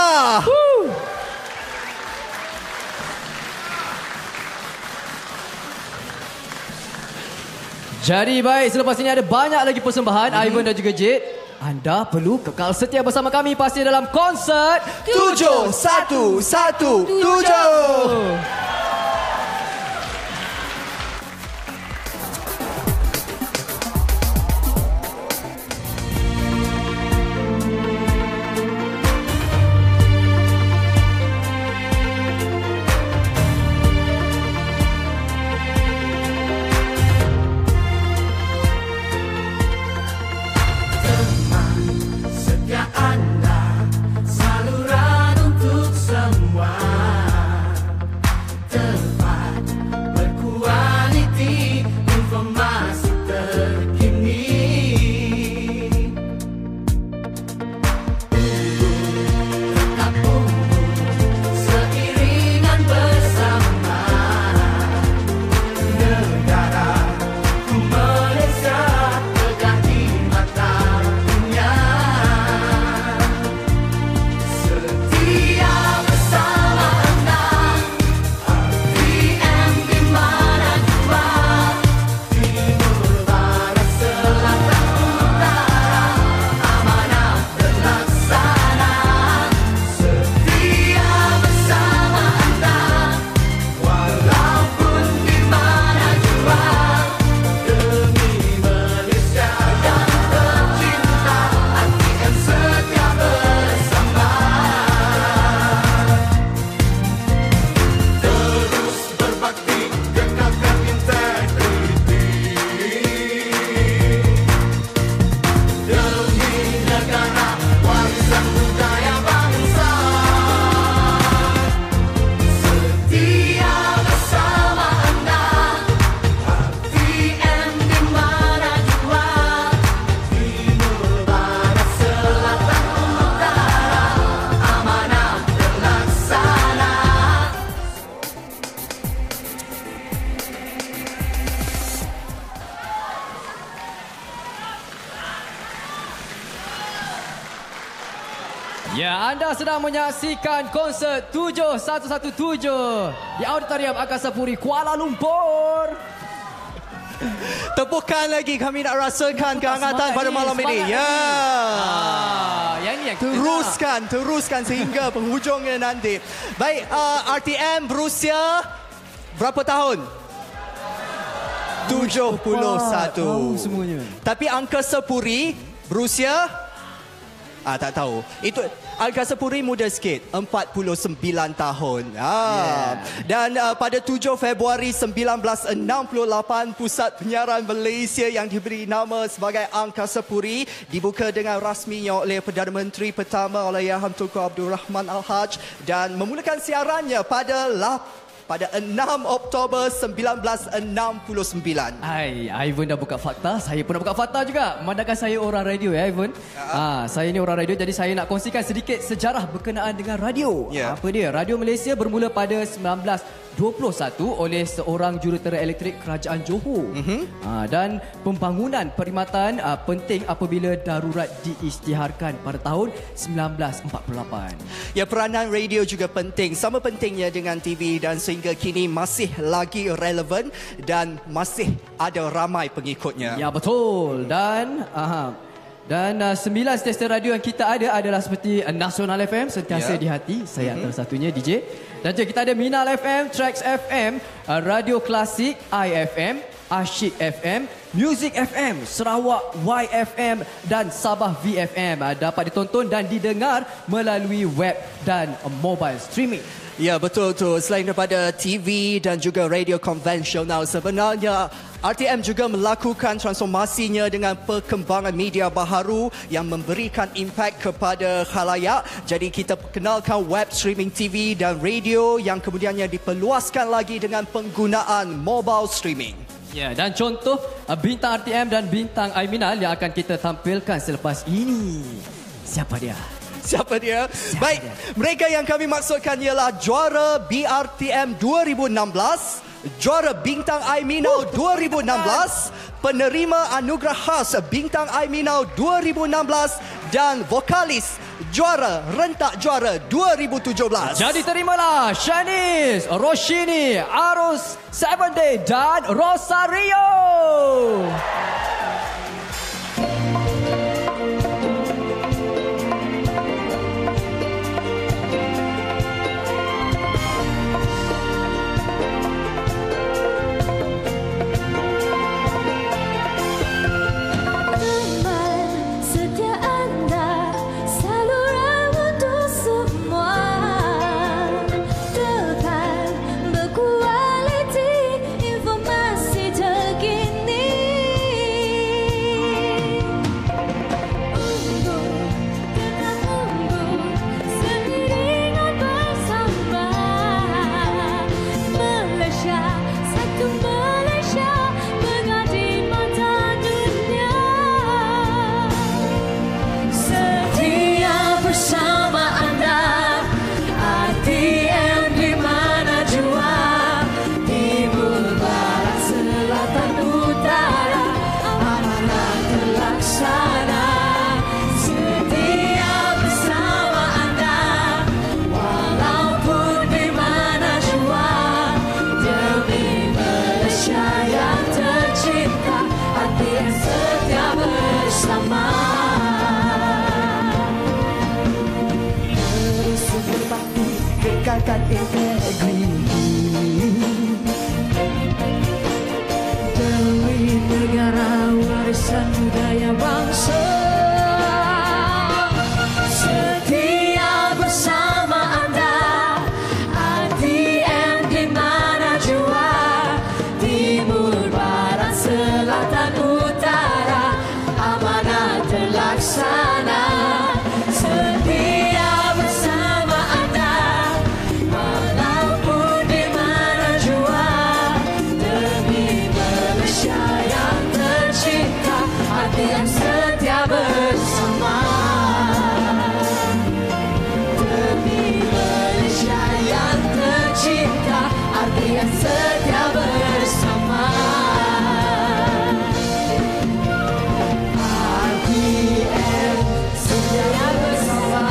Jadi baik, selepas ini ada banyak lagi persembahan Ivan dan juga Jade. Anda perlu kekal setia bersama kami pasti dalam konsert 7117. Ya, anda sedang menyaksikan konsert 7117 di Auditorium Angkasa Puri, Kuala Lumpur. Tepukan lagi, kami nak rasakan kehangatan pada malam ini. Ya. Yang ni yang teruskan sehingga penghujungnya nanti. Baik, RTM berusia berapa tahun? 71. Tahu semuanya. Tapi Angkasa Puri berusia tak tahu. Itu Angkasa Puri muda sikit, 49 tahun. Dan pada 7 Februari 1968, Pusat Penyiaran Malaysia yang diberi nama sebagai Angkasa Puri dibuka dengan rasminya oleh Perdana Menteri pertama Allahyarham Tunku Abdul Rahman Al-Haj dan memulakan siarannya pada 6 Oktober 1969. Ivan dah buka fakta, saya pun dah buka fakta juga. Memandangkan saya orang radio ya Ivan. Saya ni orang radio, jadi saya nak kongsikan sedikit sejarah berkenaan dengan radio. Apa dia? Radio Malaysia bermula pada 1921 oleh seorang jurutera elektrik kerajaan Johor. Dan pembangunan perkhidmatan penting apabila darurat diisytiharkan pada tahun 1948. Ya, peranan radio juga penting, sama pentingnya dengan TV dan sehingga kini masih lagi relevan dan masih ada ramai pengikutnya. Ya, betul. Dan 9 stesen radio yang kita ada adalah seperti Nasional FM, sentiasa di hati. Saya antara satunya DJ. Dan juga kita ada Minal FM, Trax FM, Radio Klasik, IFM, Asyik FM, Music FM, Sarawak YFM dan Sabah VFM. Dapat ditonton dan didengar melalui web dan mobile streaming. Ya, betul tu. Selain daripada TV dan juga radio konvensional, sebenarnya RTM juga melakukan transformasinya dengan perkembangan media baharu yang memberikan impak kepada khalayak. Jadi kita perkenalkan web streaming TV dan radio yang kemudiannya diperluaskan lagi dengan penggunaan mobile streaming. Ya, dan contoh bintang RTM dan bintang Aiminal yang akan kita tampilkan selepas ini. Siapa dia? Baik, mereka yang kami maksudkan ialah juara BRTM 2016, juara Bintang Aiminau 2016, penerima anugerah khas Bintang Aiminau 2016 dan vokalis juara Rentak Juara 2017. Jadi terimalah Shanice, Roshini, Arus, 7 Day dan Rosario. Kekalkan integriti demi negara warisan budaya bangsa. Setia bersama anda, RTM di mana jua, timur, barat, selatan, utara, amanah terlaksana. Setia bersama anda, walaupun di mana jua, demi Malaysia yang tercinta, hati yang setia bersama. Demi Malaysia yang tercinta, hati yang setia bersama. RTM setia bersama.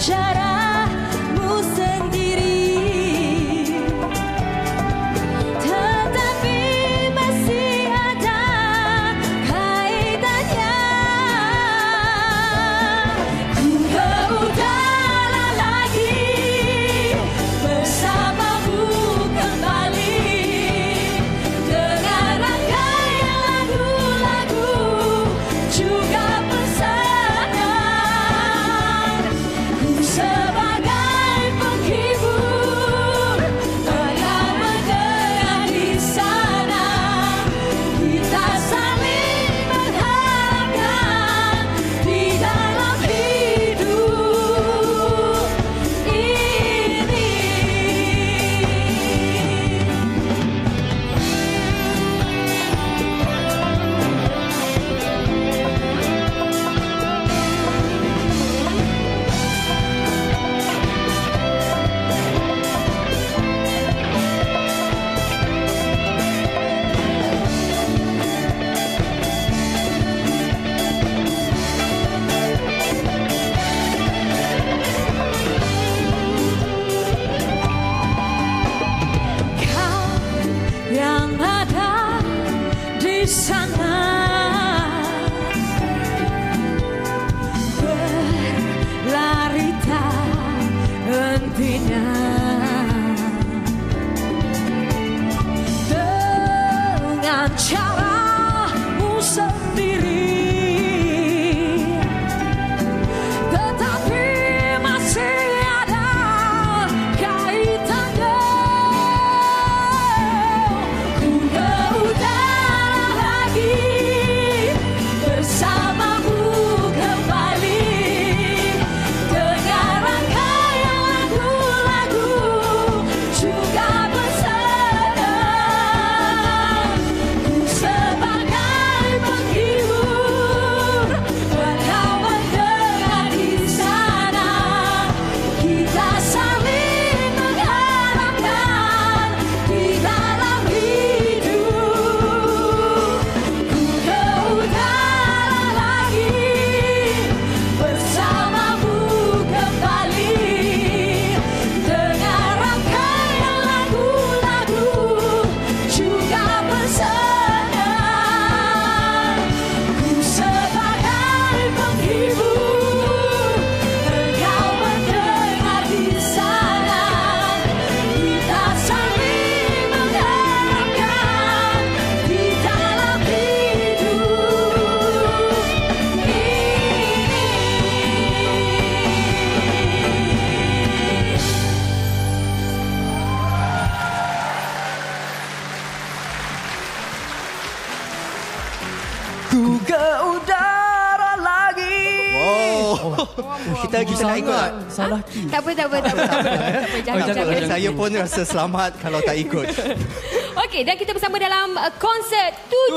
caramu sendiri, tetapi masih ada kaitannya. Ku ke udara lagi bersamamu kembali, dengan rangkaian lagu-lagu juga pesanan. Ku sebagai penghibur akan mendengar di sana, kita saling mengharapkan di dalam hidup ini. Kau yang ada di sana, berlari tak hentinya, dengan caramu sendiri, tetapi masih ada kaitannya. Ku ke udara lagi bersamamu kembali, dengan rangkaian lagu-lagu juga pesanan. Ku sebagai penghibur engkau mendengar di sana, kita saling mengharapkan di dalam hidup. Ku ke udara lagi bersamamu kembali, dengan rangkaian lagu-lagu juga pesanan. Ku sebagai penghibur engkau mendengar di sana, kita saling mengharapkan di dalam hidup ini. Ku ke udara lagi. Kita nak ikut tak? Salah key. Tak apa. Jangan. Saya pun rasa selamat kalau tak ikut. Okey, dan kita bersama dalam konsert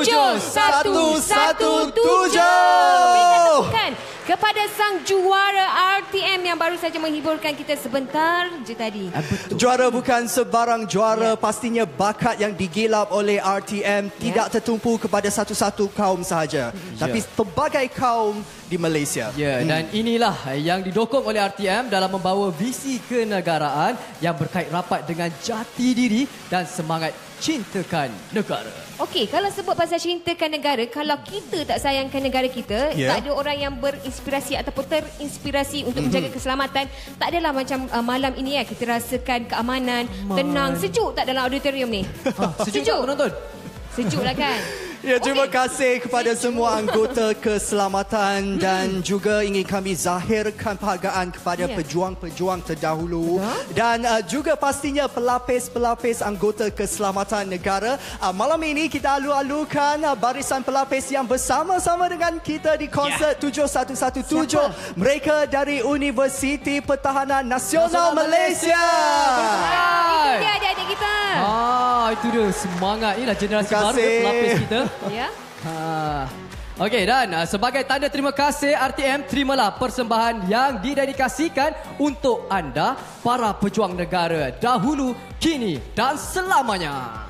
7117. 7117. Berikan tepukan kepada sang juara RTM yang baru saja menghiburkan kita sebentar je tadi. Juara bukan sebarang juara, pastinya bakat yang digilap oleh RTM tidak tertumpu kepada satu-satu kaum sahaja, tapi pelbagai kaum di Malaysia. Ya, dan inilah yang didokong oleh RTM dalam membawa visi kenegaraan yang berkait rapat dengan jati diri dan semangat cintakan negara. Okey, kalau sebut pasal cintakan negara, kalau kita tak sayangkan negara kita, tak ada orang yang berinspirasi ataupun terinspirasi untuk menjaga keselamatan, tak adalah macam malam ini ya, kita rasakan keamanan, tenang, sejuk tak dalam auditorium ni? Sejuk tak penonton? Sejuk lah kan? Ya, terima kasih kepada semua anggota keselamatan dan juga ingin kami zahirkan penghargaan kepada pejuang-pejuang terdahulu dan juga pastinya pelapis-pelapis anggota keselamatan negara. Malam ini kita alu-alukan barisan pelapis yang bersama-sama dengan kita di konsert 7117. Mereka dari Universiti Pertahanan Nasional Malaysia. Itu dia adik-adik kita. Itu dia semangat. Inilah generasi baru pelapis kita. Ya. Okey, dan sebagai tanda terima kasih RTM, terimalah persembahan yang didedikasikan untuk anda, para pejuang negara dahulu, kini dan selamanya.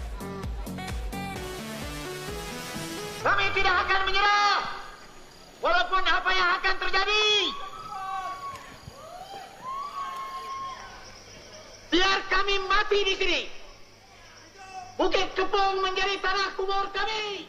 Kami tidak akan menyerah walaupun apa yang akan terjadi. biar kami mati di sini. Bukit Kepung menjadi tanah kubur kami.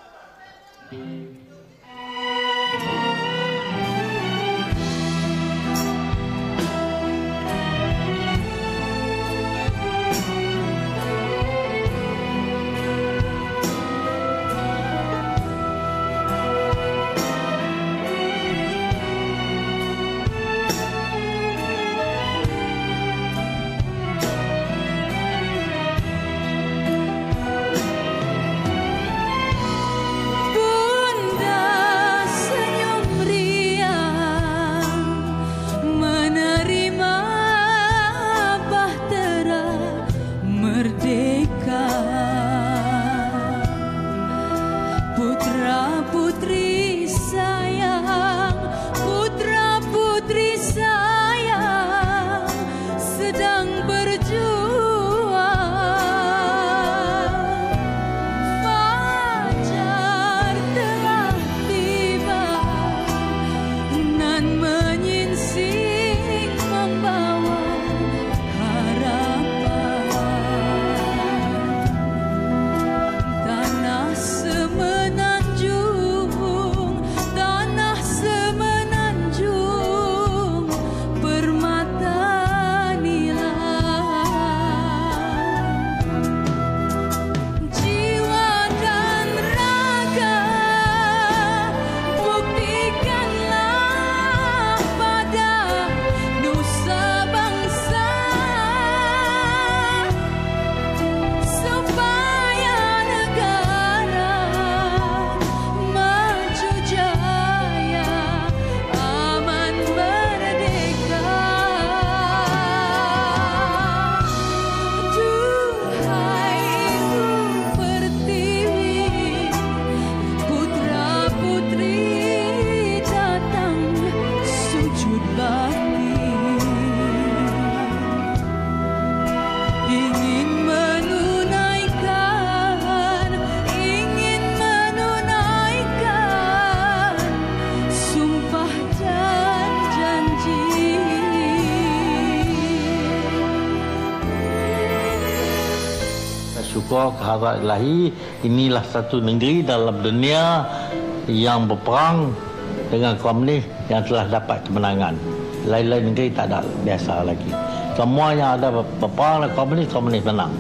syukur kehadrat Ilahi, inilah satu negeri dalam dunia yang berperang dengan komunis yang telah dapat kemenangan. Lain-lain negeri tak ada biasa lagi. Semua yang ada berperang dengan komunis, komunis menang.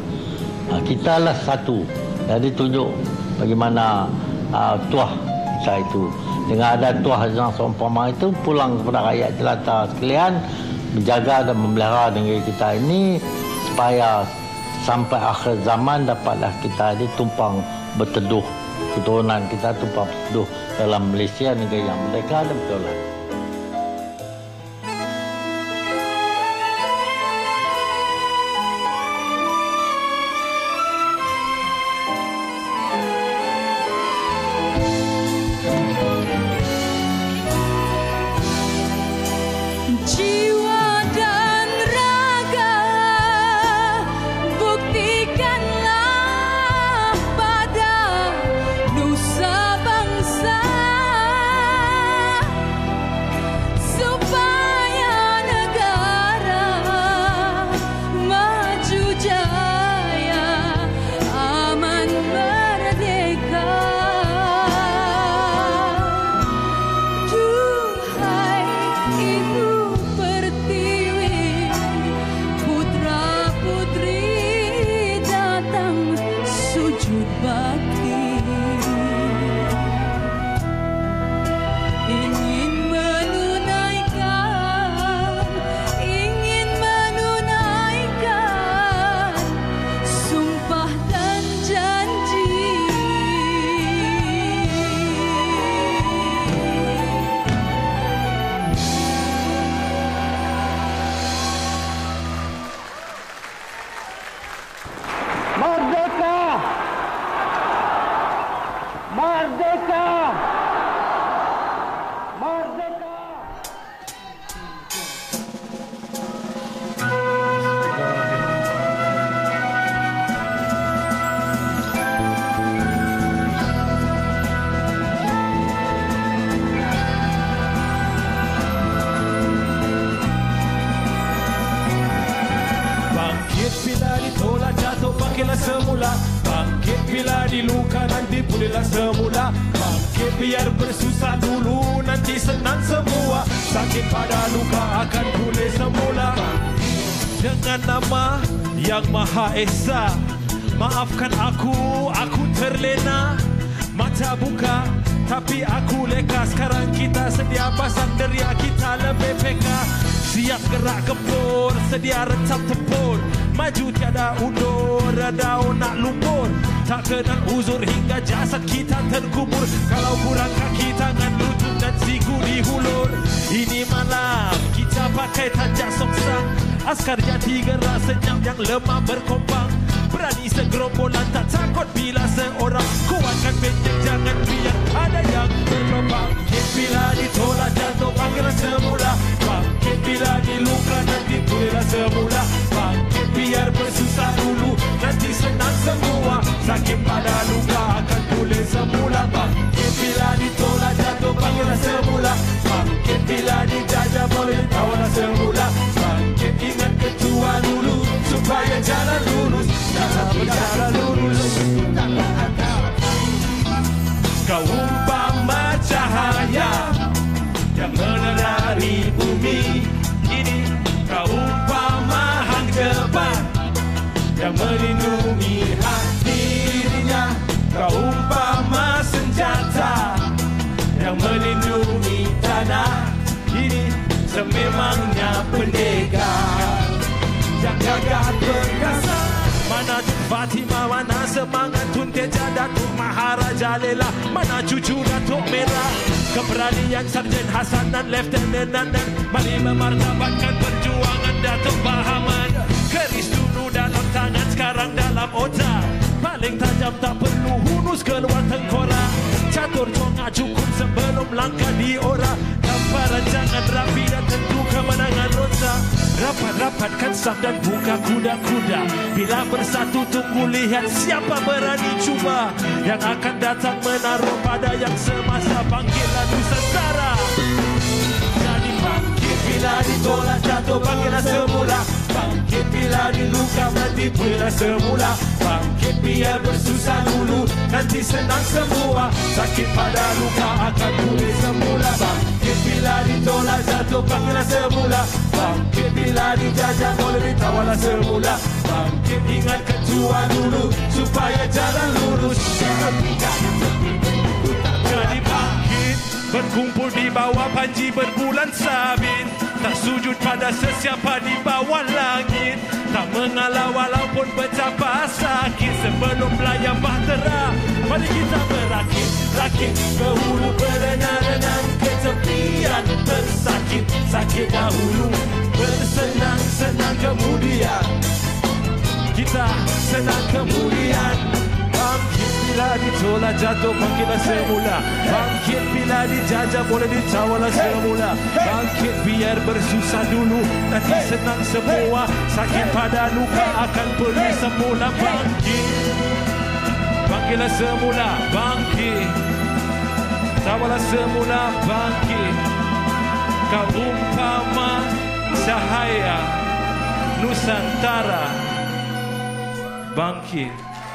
Kita lah satu. Jadi tunjuk bagaimana tuah kita itu. Dengan ada tuah yang seumpama itu pulang kepada rakyat jelata sekalian, menjaga dan memelihara negeri kita ini supaya sampai akhir zaman dapatlah kita ini tumpang berteduh, keturunan kita tumpang berteduh dalam Malaysia, negeri yang merdeka dan berdaulat. bila ditolak jatuh bangkitlah semula. Bangkit bila diluka nanti pulihlah semula. Bangkit biar bersusah dulu nanti senang semua. Sakit pada luka akan pulih semula. Dengan nama yang Maha Esa, maafkan aku terlena. Mata buka tapi aku leka. Sekarang kita sedia pasang deria, kita lebih peka. Siap gerak gempur, sedia rencap tempur. Maju tiada undur, daun nak lumpur. Tak kenal uzur hingga jasad kita terkubur. Kalau kurang kaki, tangan, lutut dan siku dihulur. Ini malam kita pakai tanjak songsang. Askar jati gerak senyap yang lemah berkompang. Berani segerombolan tak takut bila seorang. Kuatkan benjek jangan biar ada yang terbang. Bangkit bila ditolak jatuh bangkitlah semula. Bangkit bila diluka nanti pulihlah semula. Bangkit biar bersusah dulu nanti senang semua. Sakit pada luka akan pulih semula. Bangkit bila ditolak jatuh bangkitlah semula. Bangkit bila dijajah boleh tawalah semula. Bangkit ingat ketua dulu supaya jalan lurus. Jalan lurus. Kau umpama cahaya yang menerangi bumi ini. Kau umpama hang jebat yang melindungi hati dirinya. Kau umpama senjata yang melindungi tanah ini. Sememangnya pendekar yang gagah perkasa. Mana Tun Fatimah, mana semangat Tun Teja Datuk Maharaja Lela. Mana cucu Datuk Merah, keberanian Sarjan Hasan dan Lieutenant Nandan. Mari memartabatkan perjuangan Datuk Bahaman. Keris dulu dalam tangan, sekarang dalam otak. Paling tajam tak perlu hunus keluar tengkorak. Catur conga cukup sebelum langkah diora. Tanpa rancangan rapi dan tentu kemenangan rosa. Rapat-rapatkan saf dan buka kuda-kuda. Bila bersatu tunggu lihat siapa berani cuba. Yang akan datang menaruh pada yang semasa. Bangkitlah Nusantara. Jadi bangkit bila ditolak jatuh bangkitlah semula. Bangkit bila diluka nanti pulihlah semula. Bangkit biar bersusah dulu nanti senang semua. Sakit pada luka akan pulih semula. Bangkit bila ditolak jatuh bangkitlah semula. Bangkit bila dijajah boleh ditawalah semula. Bangkit ingat ketua dulu supaya jalan lurus. Jadi bangkit berkumpul di bawah panji berbulan sabit. Tak sujud pada sesiapa di bawah langit. Tak mengalah walaupun betapa sakit. Sebelum belayar bahtera, mari kita berakit. Rakit ke hulu berenang-renang ke tepian. Bersakit, sakit dahulu. Bersenang-senang kemudian. Kita senang kemudian. Bangkit bila ditolak jatuh bangkitlah semula. Bangkit bila dijajah boleh ditawalah semula. Bangkit biar bersusah dulu nanti senang semua. Sakit pada luka akan pulih semula. Bangkit, bangkitlah semula. Bangkit, tawalah semula. Bangkit, kau umpama cahaya Nusantara. Bangkit.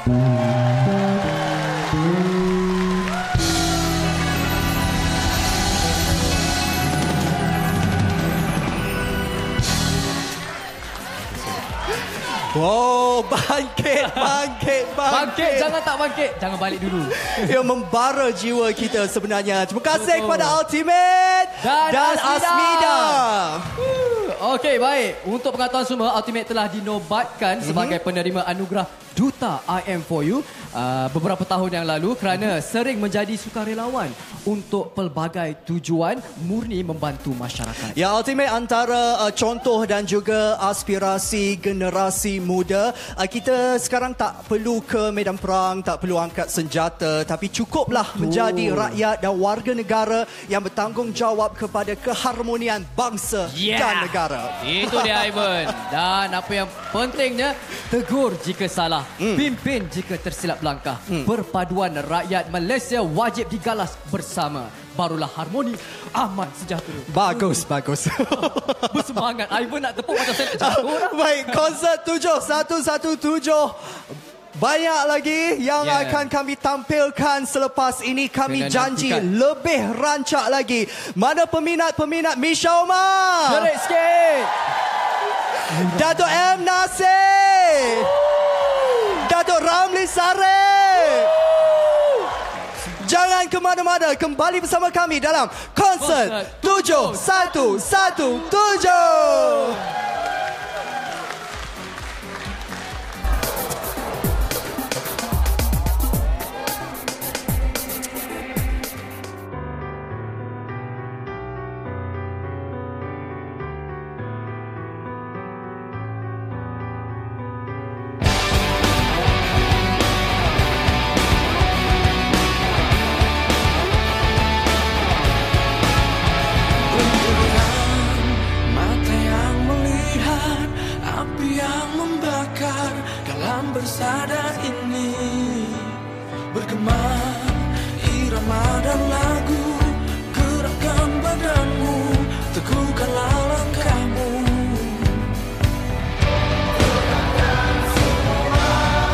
Oh, bangkit, bangkit, bangkit. Bangkit, jangan tak bangkit. Jangan balik dulu. Yang membara jiwa kita sebenarnya. Terima kasih kepada Ultimate dan Asmida. Okey, baik. Untuk pengetahuan semua, Ultimate telah dinobatkan sebagai penerima anugerah Duta I Am For You beberapa tahun yang lalu kerana sering menjadi sukarelawan untuk pelbagai tujuan murni membantu masyarakat. Ya, Ultimate antara contoh dan juga aspirasi generasi muda. Kita sekarang tak perlu ke medan perang, tak perlu angkat senjata, tapi cukuplah menjadi rakyat dan warga negara yang bertanggungjawab kepada keharmonian bangsa dan negara. Itu dia, Ivan. Dan apa yang pentingnya, tegur jika salah, pimpin jika tersilap langkah. Perpaduan rakyat Malaysia wajib digalas bersama. barulah harmoni aman sejahtera. Bagus. Bersemangat. Ivan nak tepuk macam saya nak jatuh. Baik, konsert 7117. Banyak lagi yang akan kami tampilkan selepas ini. Kami janji lebih rancak lagi. Mana peminat-peminat Misha Omar? Jerit sikit. Datuk M. Nasir. Datuk Ramli Sarip. Jangan ke mana-mana. Kembali bersama kami dalam konsert 7117. Bersada ini bergema irama dan lagu, gerakkan badanmu, teguhkanlah langkahmu. Gerakkan semua,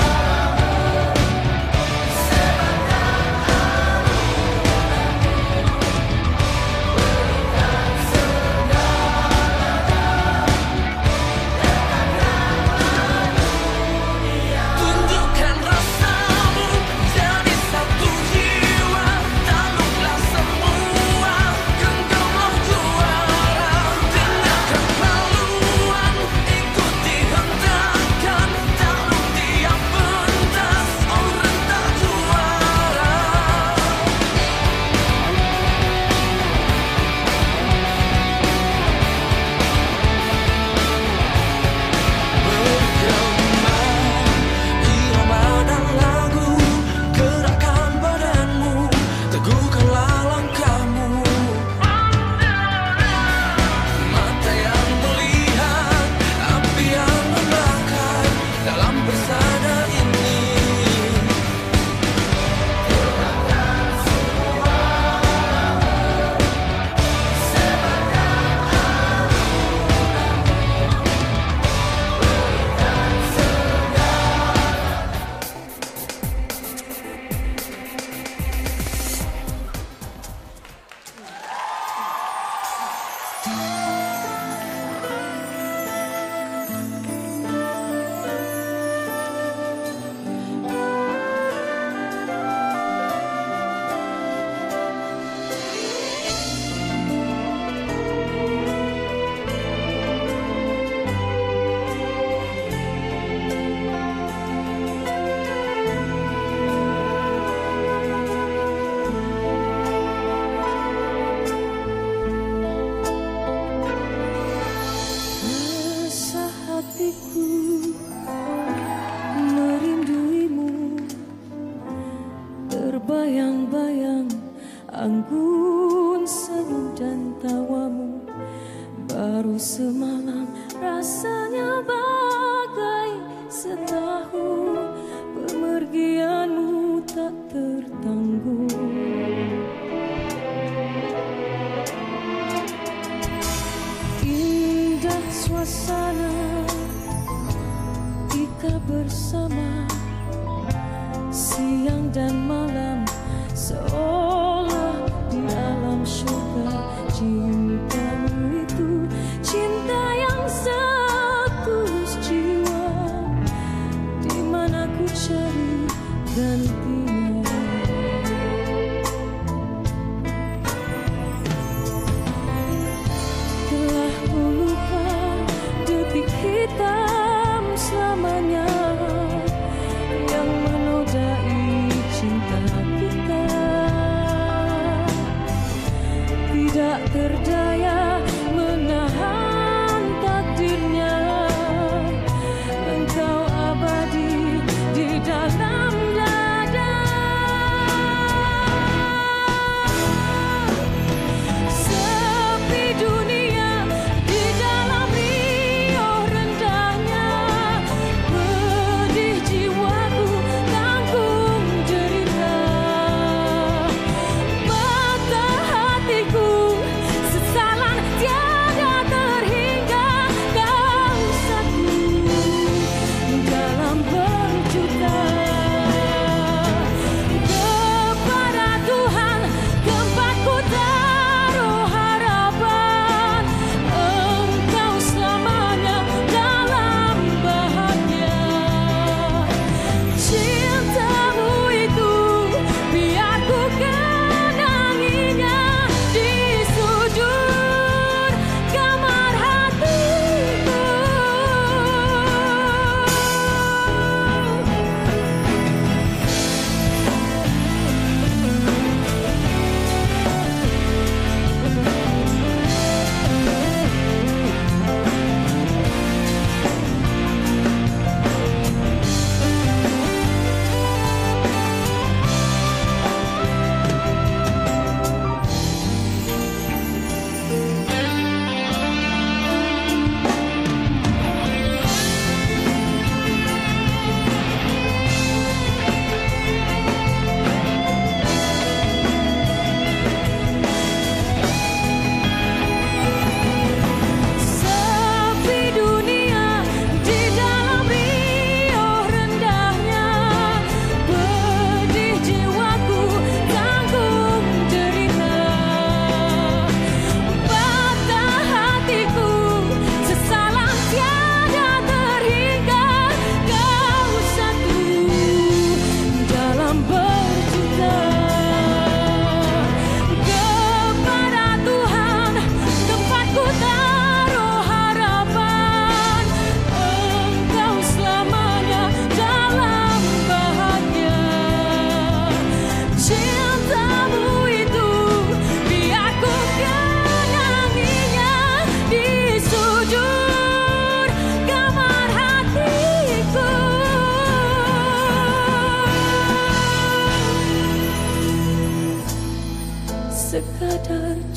sebarkan harum, berikan segala tunjukkan rasamu, jadi satu jiwa, takluklah semua, genggamlah juara, tinggalkan haluan, ikuti hentakan, takluk tiap pentas, orang tak juara. Bergema irama dan lagu, gerakkan badanmu, teguhkanlah langkahmu. Mata yang melihat, api yang membakar dalam bersada ini. Gerakkan semua, sebarkan harum, berikan segala. Resah hatiku merinduimu, terbayang-bayang anggun senyum dan tawamu. Baru semalam rasanya bagai setahun, pemergianmu tak tertanggung. Indah suasana kita bersama, siang dan malam seolah di alam syurga. Cintamu itu cinta yang setulus jiwa, di mana ku cari gantinya. Telah ku lupa detik hitam selamanya yang menodai cinta kita. Tidak berdaya menahan takdirnya, engkau abadi di dalam dada.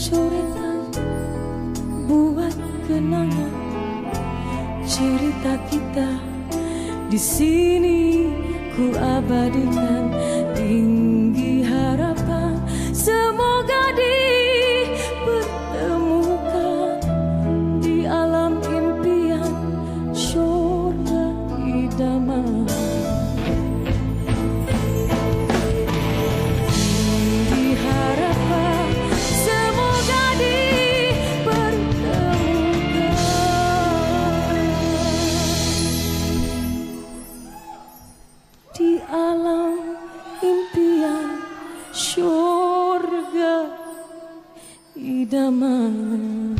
coretan buat kenangan cerita kita di sini ku abadikan tinggi harapan semoga dipertemukan di alam impian surga idaman. Tinggi harapan semoga dipertemukan di alam impian surga idaman.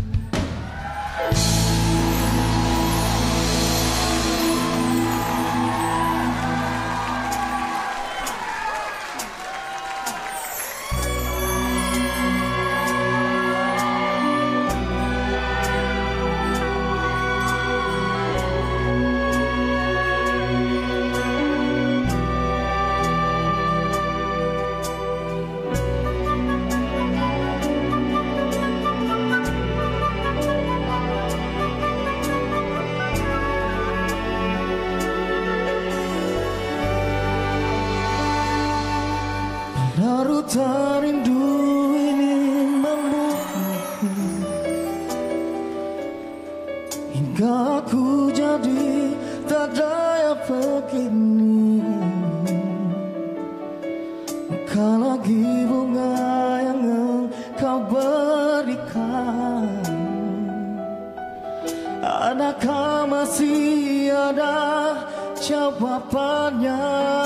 Larutan rindu ini membuatku hingga aku jadi tak daya begini. Bukan lagi bunga yang engkau berikan. Adakah masih ada jawabannya?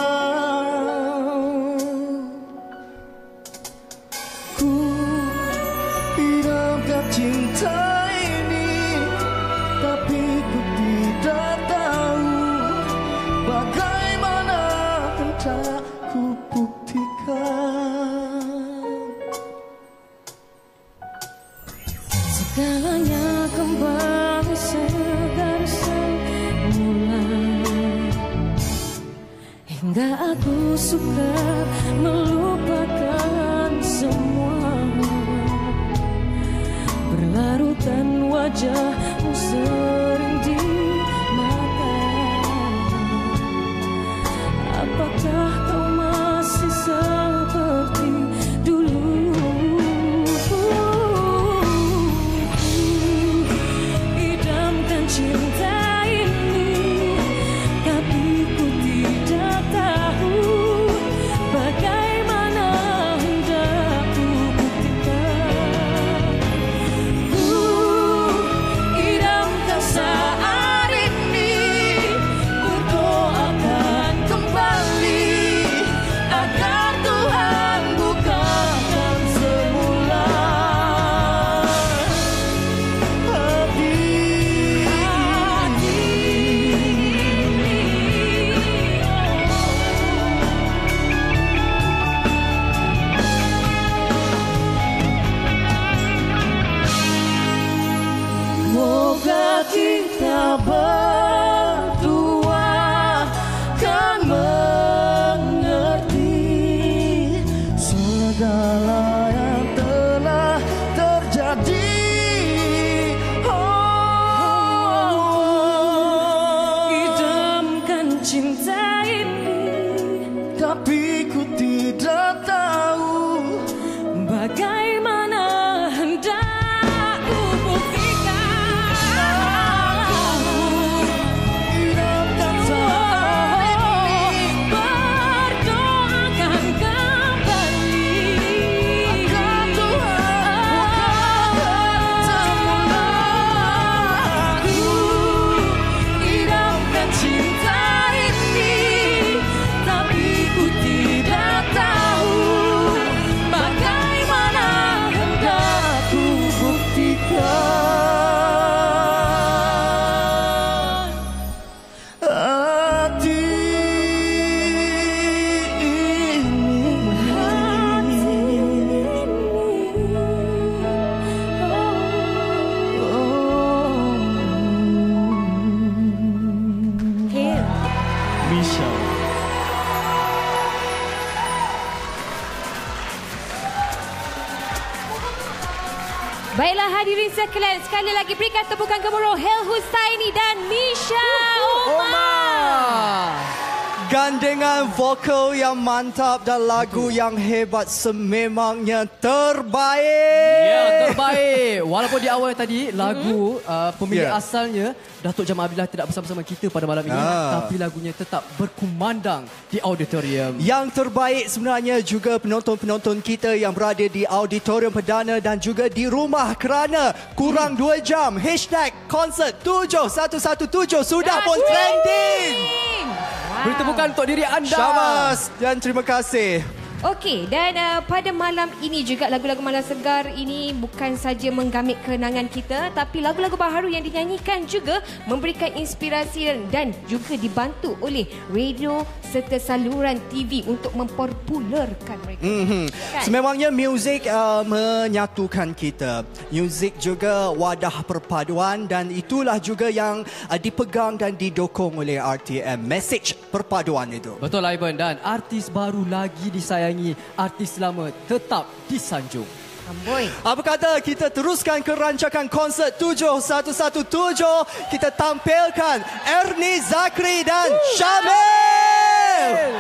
Cinta ini, tapi ku tidak tahu bagaimana hendak ku buktikan. Segalanya kembali segar semula hingga aku suka melupakan semua. Berlarutan wajahmu sering di mata. Apakah kau masih seperti dulu? Idamkan cinta ini, tapi ku tidak tahu bagaimana hendak ku buktikan. Idamkan saat ini, berdoakan kembali agar Tuhan bukakan semula Moga kita berdua kan mengerti segala yang telah terjadi. idamkan cinta ini, Tapi ku tidak tahu bagaimana hendak ku buktikan. idamkan saat ini, Berdoakan kembali agar Tuhan bukakan semula. idamkan cinta ini, tapi ku tidak tahu bagaimana hendak ku buktikan. Hati Misha. Baiklah hadirin sekalian, sekali lagi berikan tepukan gemuruh Hel Husaini dan Misha Omar. Gandengan vokal yang mantap dan lagu yang hebat, sememangnya terbaik. Ya, terbaik. Walaupun di awal tadi lagu pemilik asalnya Datuk Jamal Abdillah tidak bersama-sama kita pada malam ini, tapi lagunya tetap berkumandang di auditorium. Yang terbaik sebenarnya juga penonton-penonton kita yang berada di auditorium perdana dan juga di rumah kerana kurang 2 jam #konsert 7117 sudah pun trending. Beri tepukan untuk diri anda. Syabas dan terima kasih. Okey, dan pada malam ini juga lagu-lagu Malam Segar ini bukan saja menggamit kenangan kita, tapi lagu-lagu baharu yang dinyanyikan juga memberikan inspirasi dan juga dibantu oleh radio serta saluran TV untuk mempopularkan mereka. Kan? Sememangnya muzik menyatukan kita. Muzik juga wadah perpaduan dan itulah juga yang dipegang dan didukung oleh RTM. Message perpaduan itu. Betul Ivan, dan artis baru lagi disayangi, artis lama tetap disanjung. Amboi. Apa kata kita teruskan ke rancangan konsert 7117. Kita tampilkan Ernie Zakri dan Syamil.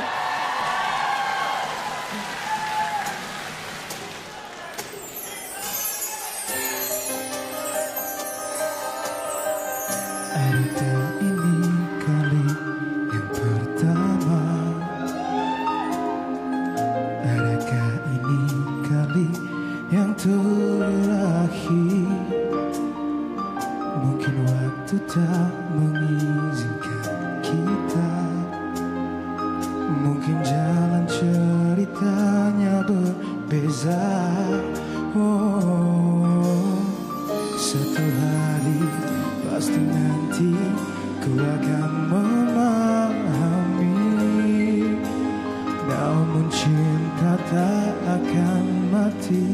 Terakhir, mungkin waktu tak mengizinkan kita, mungkin jalan ceritanya berbeza. Satu hari pasti nanti ku akan memahami, namun cinta tak akan mati.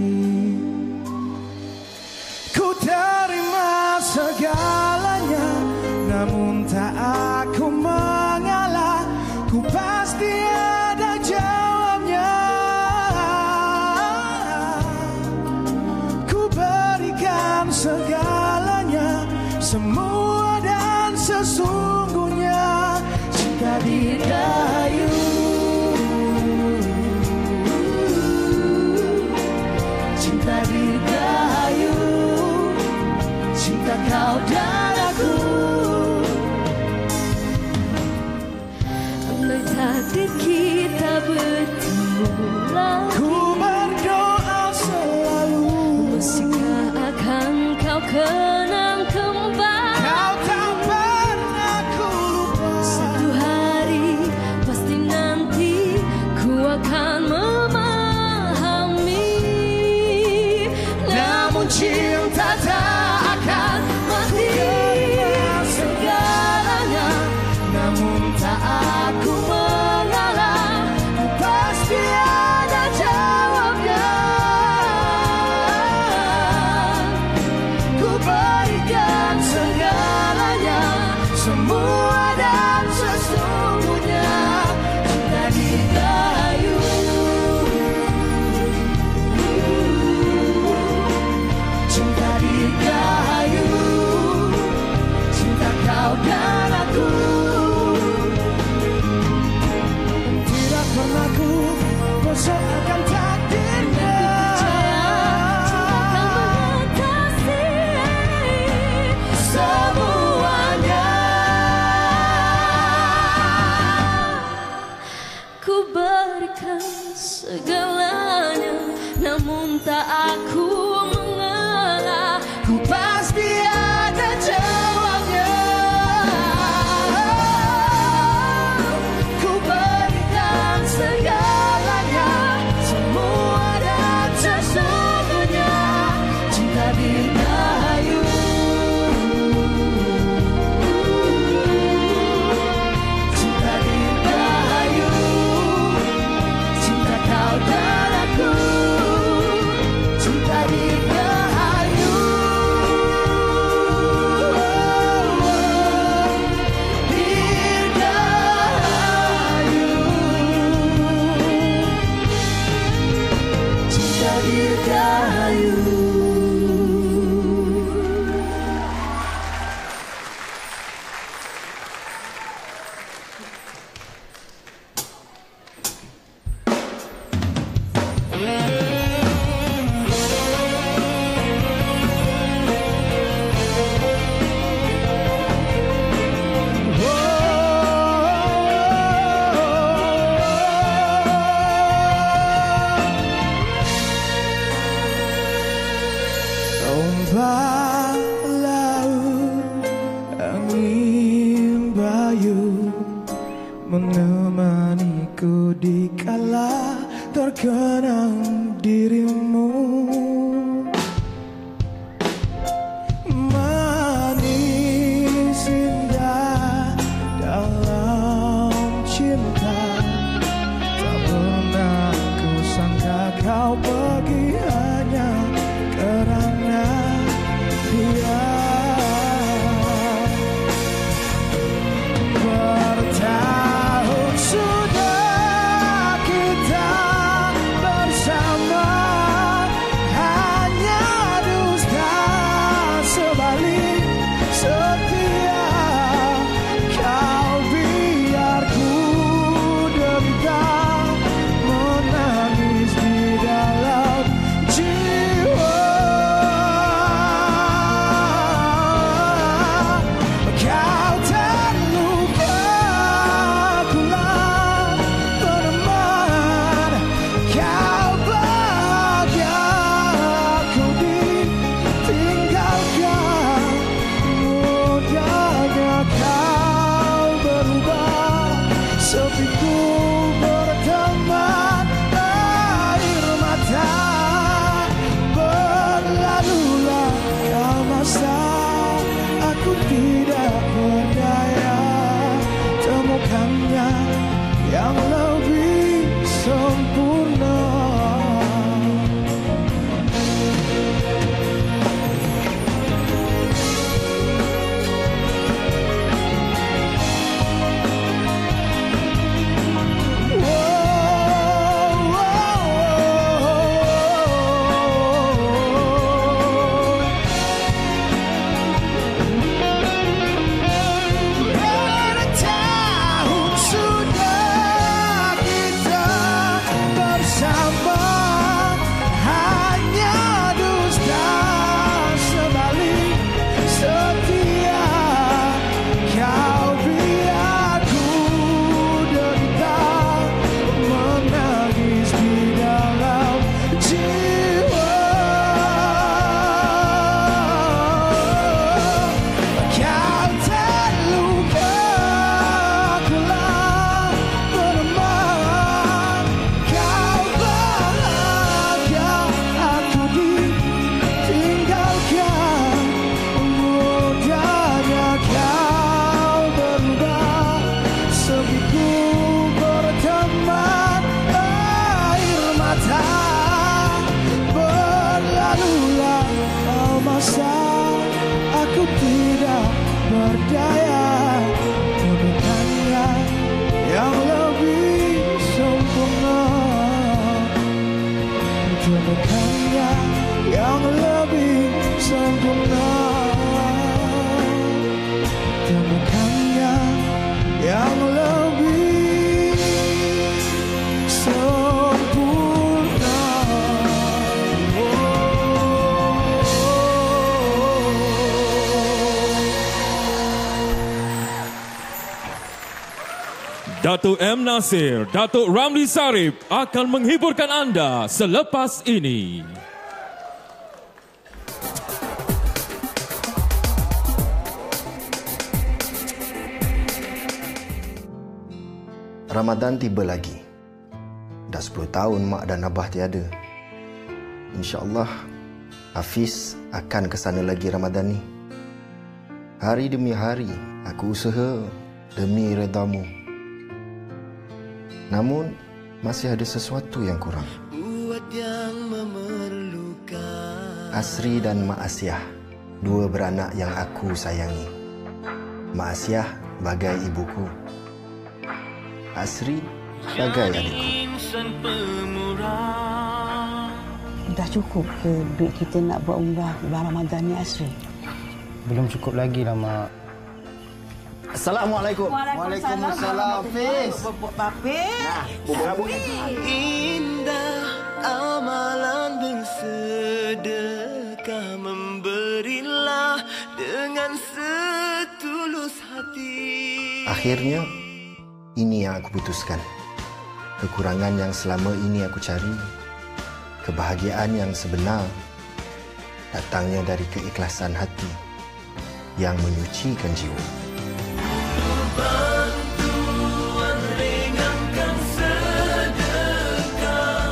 Ku terima segalanya, namun tak aku mengalah. Ku pasti ada jawabnya. Ku berikan segalanya, semua dan sesungguhnya cinta dirgayu. Cinta dirgayu, cinta kau dan aku. Andai takdir kita bertemu lagi, Ku berdoa selalu, masihkah akan kau kenang kembali? Kau tak pernah ku lupa. Satu hari pasti nanti ku akan memahami, namun cinta tak akan mati. segalanya, Namun tak aku mengalah. Ku pasti ada jawabnya. Ku berikan segalanya, semua dan sesungguhnya cinta dirgayu. Cinta dirgayu, cinta kau dan aku. Tidak pernah ku bosan akan takdirnya. Semuanya ku berikan segalanya, namun tak aku mengalah. ku pasti ada jawabnya. Ku berikan segalanya, semua dan sesungguhnya cinta dirgayu. Cinta dirgayu, cinta kau dan Ombak laut, angin bayu menemaniku di kala terkenang dirimu. Manis indah dalam cinta, tak pernah kusangka kau pergi hanya karena dia. Bertahun sudah kita bersama, hanya dusta sebalik setia. Kau biar ku derita, menangis di dalam jiwa. Kau terluka, akulah peneman. Kau bahagia, aku ditinggalkan. Mudahnya kau berubah, sepiku berteman. Air mata berlalulah masa, aku tidak berdaya temukannya yang lebih sempurna. Bertahun sudah kita bersama, hanya dusta sebalik setia. Kau biar ku derita, menangis di dalam jiwa. Kau terluka, akulah peneman. Kau bahagia, aku ditinggalkan. Mudahnya kau berubah, sepiku berteman. Air mata berlalulah masa, aku tidak berdaya temukannya yang lebih sempurna. Temukannya yang lebih sempurna. Temukannya yang lebih sempurna. Datuk M. Nasir, Datuk Ramli Sarip akan menghiburkan anda selepas ini. Ramadan tiba lagi. Dah 10 tahun mak dan abah tiada. InsyaAllah Hafiz akan ke sana lagi Ramadan ni. Hari demi hari aku usaha demi redamu. Namun masih ada sesuatu yang kurang. Asri dan Mak Asyah, dua beranak yang aku sayangi. Mak Asyah bagai ibuku, Asri bagai adikku. Dah cukup ke duit kita nak buat umrah bulan Ramadan ni, Asri? Belum cukup lagi lah, Mak. Assalamualaikum. Waalaikumsalam. Hafiz. Bapak. Indah amalan bersedekah, memberilah dengan setulus hati. Akhirnya, ini yang aku putuskan. Kekurangan yang selama ini aku cari, kebahagiaan yang sebenar, datangnya dari keikhlasan hati yang menyucikan jiwa. Bantuan ringankan sedekah,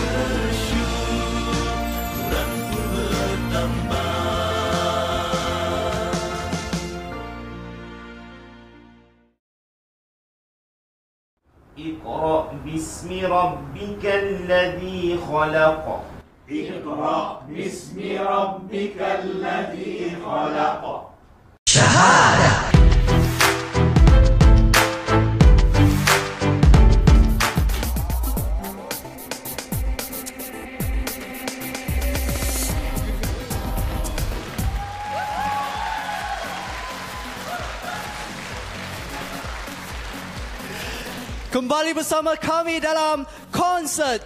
bersyukuran pun bertambah. Iqra bismi rabbikal ladzi khalaq. اقرأ باسم ربك الذي خلق. Kembali bersama kami dalam konsert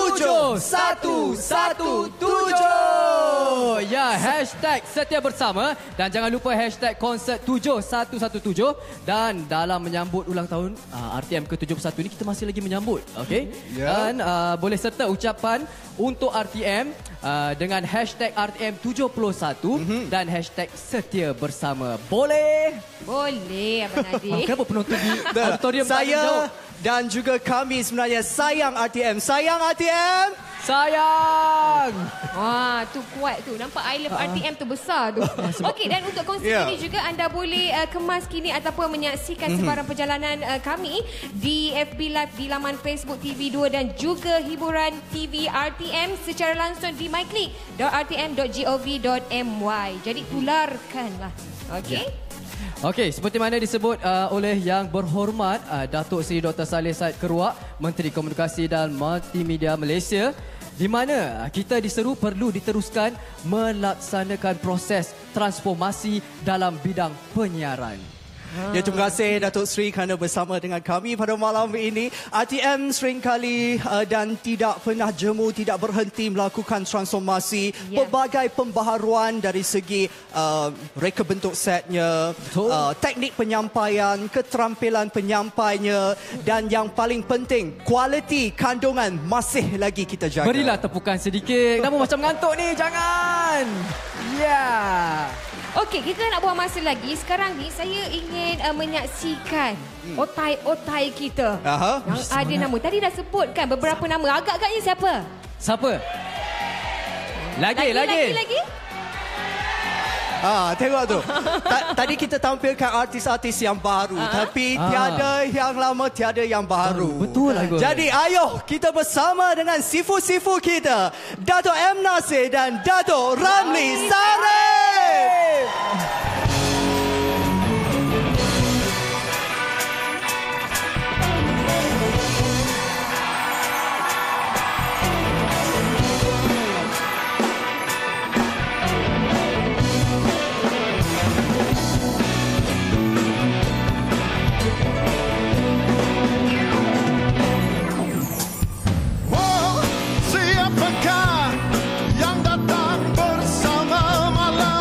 7117. Ya, hashtag setia bersama dan jangan lupa hashtag konsert 7117. Dan dalam menyambut ulang tahun RTM ke-71 ini kita masih lagi menyambut, okey? Dan boleh serta ucapan untuk RTM dengan hashtag RTM71 dan hashtag setia bersama. Boleh? Boleh, Abang Nadir. Kenapa penonton di auditorium Saya dan juga kami sebenarnya sayang RTM. Sayang RTM. Sayang. Wah, tu kuat tu. Nampak I love RTM tu besar tu. Okey, dan untuk konsert ini juga anda boleh kemas kini ataupun menyaksikan sebarang perjalanan kami di FB Live di laman Facebook TV2 dan juga hiburan TV RTM secara langsung di myclick.rtm.gov.my. Jadi tularkanlah. Okey. Okey, seperti mana disebut oleh Yang Berhormat Datuk Seri Dr. Saleh Said Keruak, Menteri Komunikasi dan Multimedia Malaysia, di mana kita diseru perlu diteruskan melaksanakan proses transformasi dalam bidang penyiaran. Ya, terima kasih Datuk Seri kerana bersama dengan kami pada malam ini. RTM seringkali dan tidak pernah jemu, tidak berhenti melakukan transformasi, pelbagai pembaharuan dari segi reka bentuk setnya, teknik penyampaian, keterampilan penyampainya dan yang paling penting, kualiti kandungan masih lagi kita jaga. Berilah tepukan sedikit. Kenapa macam ngantuk ni? Jangan. Okey, kita nak buang masa lagi. Sekarang ni saya ingin menyaksikan otai-otai kita yang ada nama. Tadi dah sebutkan beberapa nama. Agak-agaknya siapa? Siapa? Lagi. Tengok tu. Tadi kita tampilkan artis-artis yang baru, tapi tiada yang lama, tiada yang baru. Betul lah. Jadi ayo kita bersama dengan sifu-sifu kita, Dato' M. Nasir dan Dato' Ramli Sarip. Siapakah yang datang bersama malam?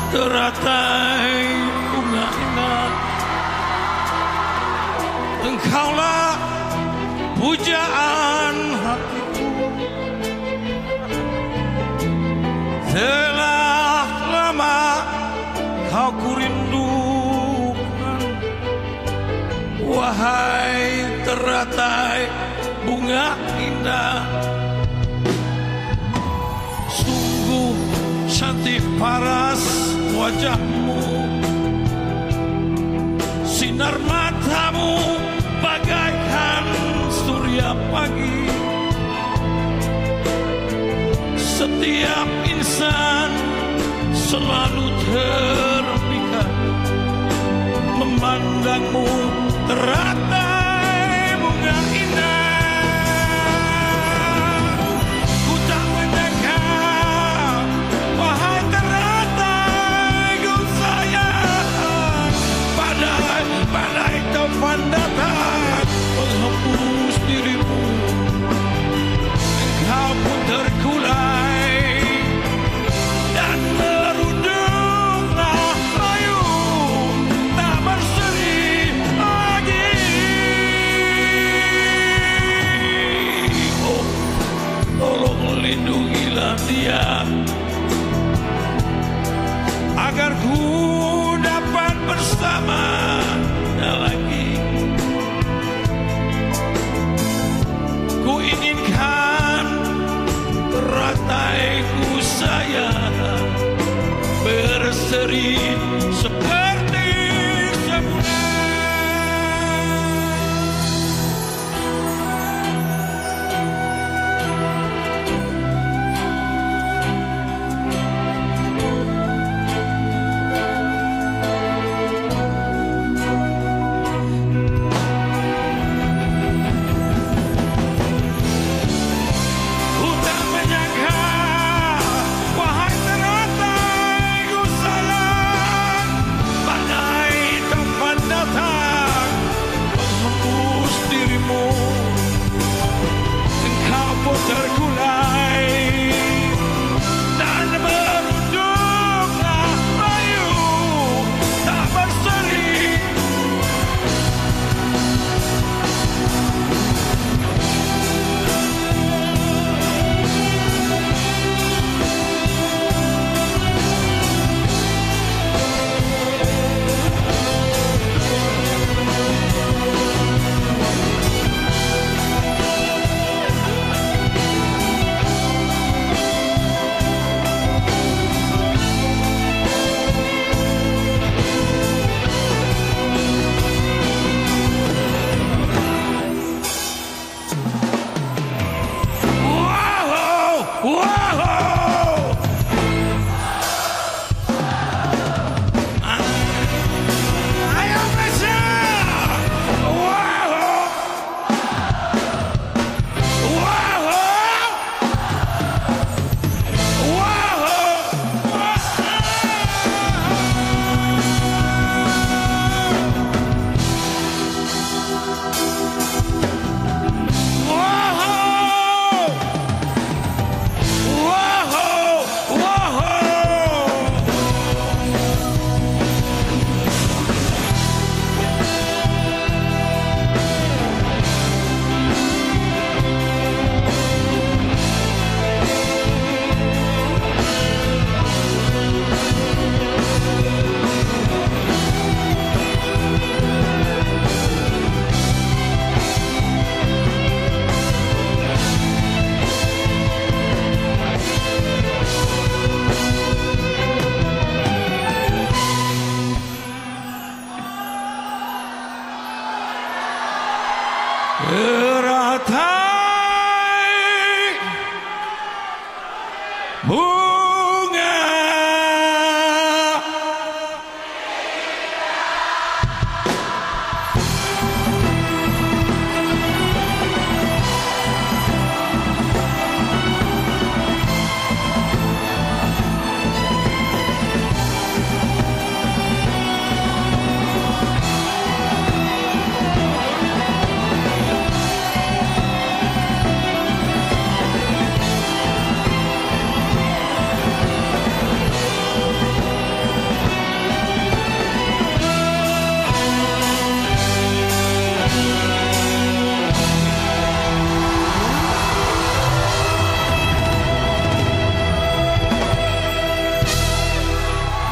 teratai bunga indah. Engkaulah pujaan hatiku. Telah lama kau kurindukan, wahai teratai bunga indah. Sungguh cantik paras wajahmu, sinar matamu bagaikan surya pagi. Setiap insan selalu terpikat memandangmu teratai bunga indah. Ku tak menyangka, wahai teratai ku sayang, badai taufan datang menghembus dirimu. Engkau pun terkulai dan merunduklah layu tak berseri lagi. Oh, tolong lindungilah dia agar ku dapat bersamanya lagi. Ku inginkan terataiku sayang berseri seperti semula. Ku tak menyangka, wahai teratai ku sayang, badai taufan datang menghembus dirimu. Engkau pun terkulai dan merunduklah layu tak berseri. Wow! Ayo Malaysia! Wow! Teratai bunga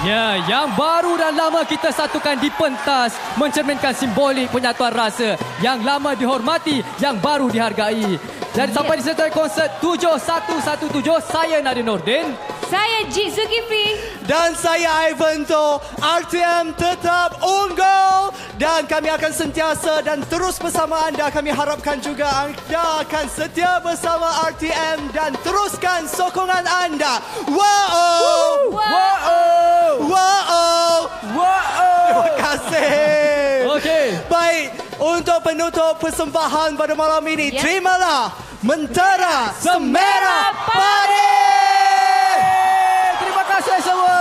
Ya, yang baru dan lama kita satukan di pentas mencerminkan simbolik penyatuan rasa. Yang lama dihormati, yang baru dihargai. Jadi sampai di selesai konsert 7117, saya Nadia Nordin. Saya Jit Zulkifli. Dan saya Ivan To. RTM tetap unggul. Dan kami akan sentiasa dan terus bersama anda. Kami harapkan juga anda akan setia bersama RTM dan teruskan sokongan anda. Wow! Wow! Wow! Wow! Terima kasih. Okey. Baik, untuk penutup persembahan pada malam ini, terimalah Mentera Semerah Padi. Terima kasih semua.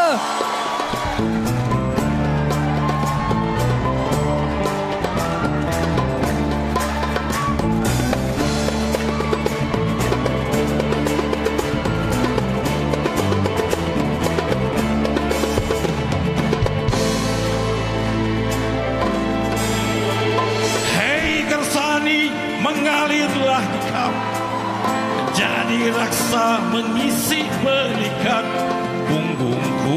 Hei Gersani, mengalirlah kau, jadi raksa mengisi belikat punggungku,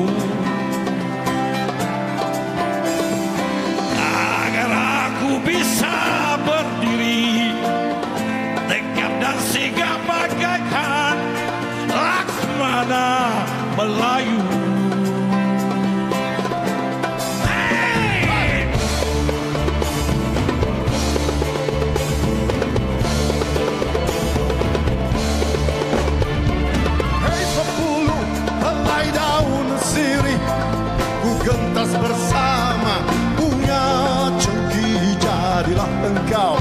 agar aku bisa berdiri tegap dan sigap bagaikan Laksmana Melayu. Gentas bersama punya cengki, jadilah engkau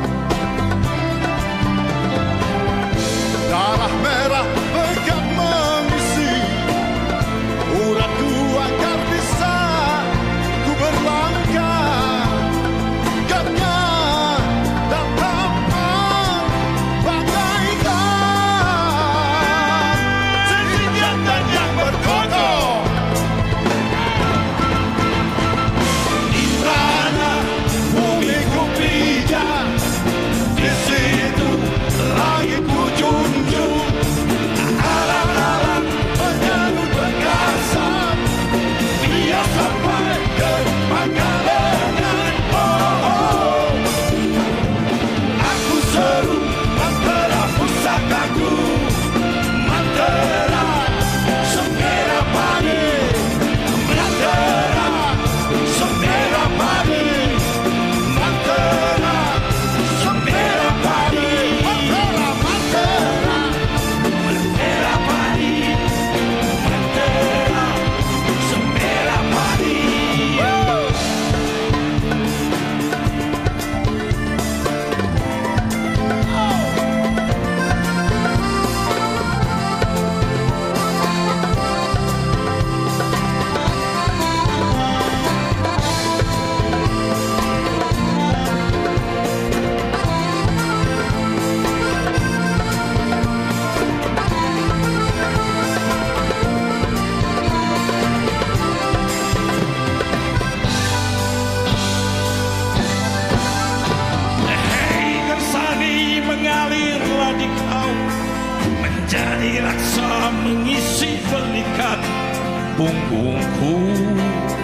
darah merah pekat mengisi uratku agar bisa ku berlangkah gagah dan tampan bagaikan senjata yang berkokoh. Mengalirlah di kau, menjadi raksa mengisi belikat punggungku.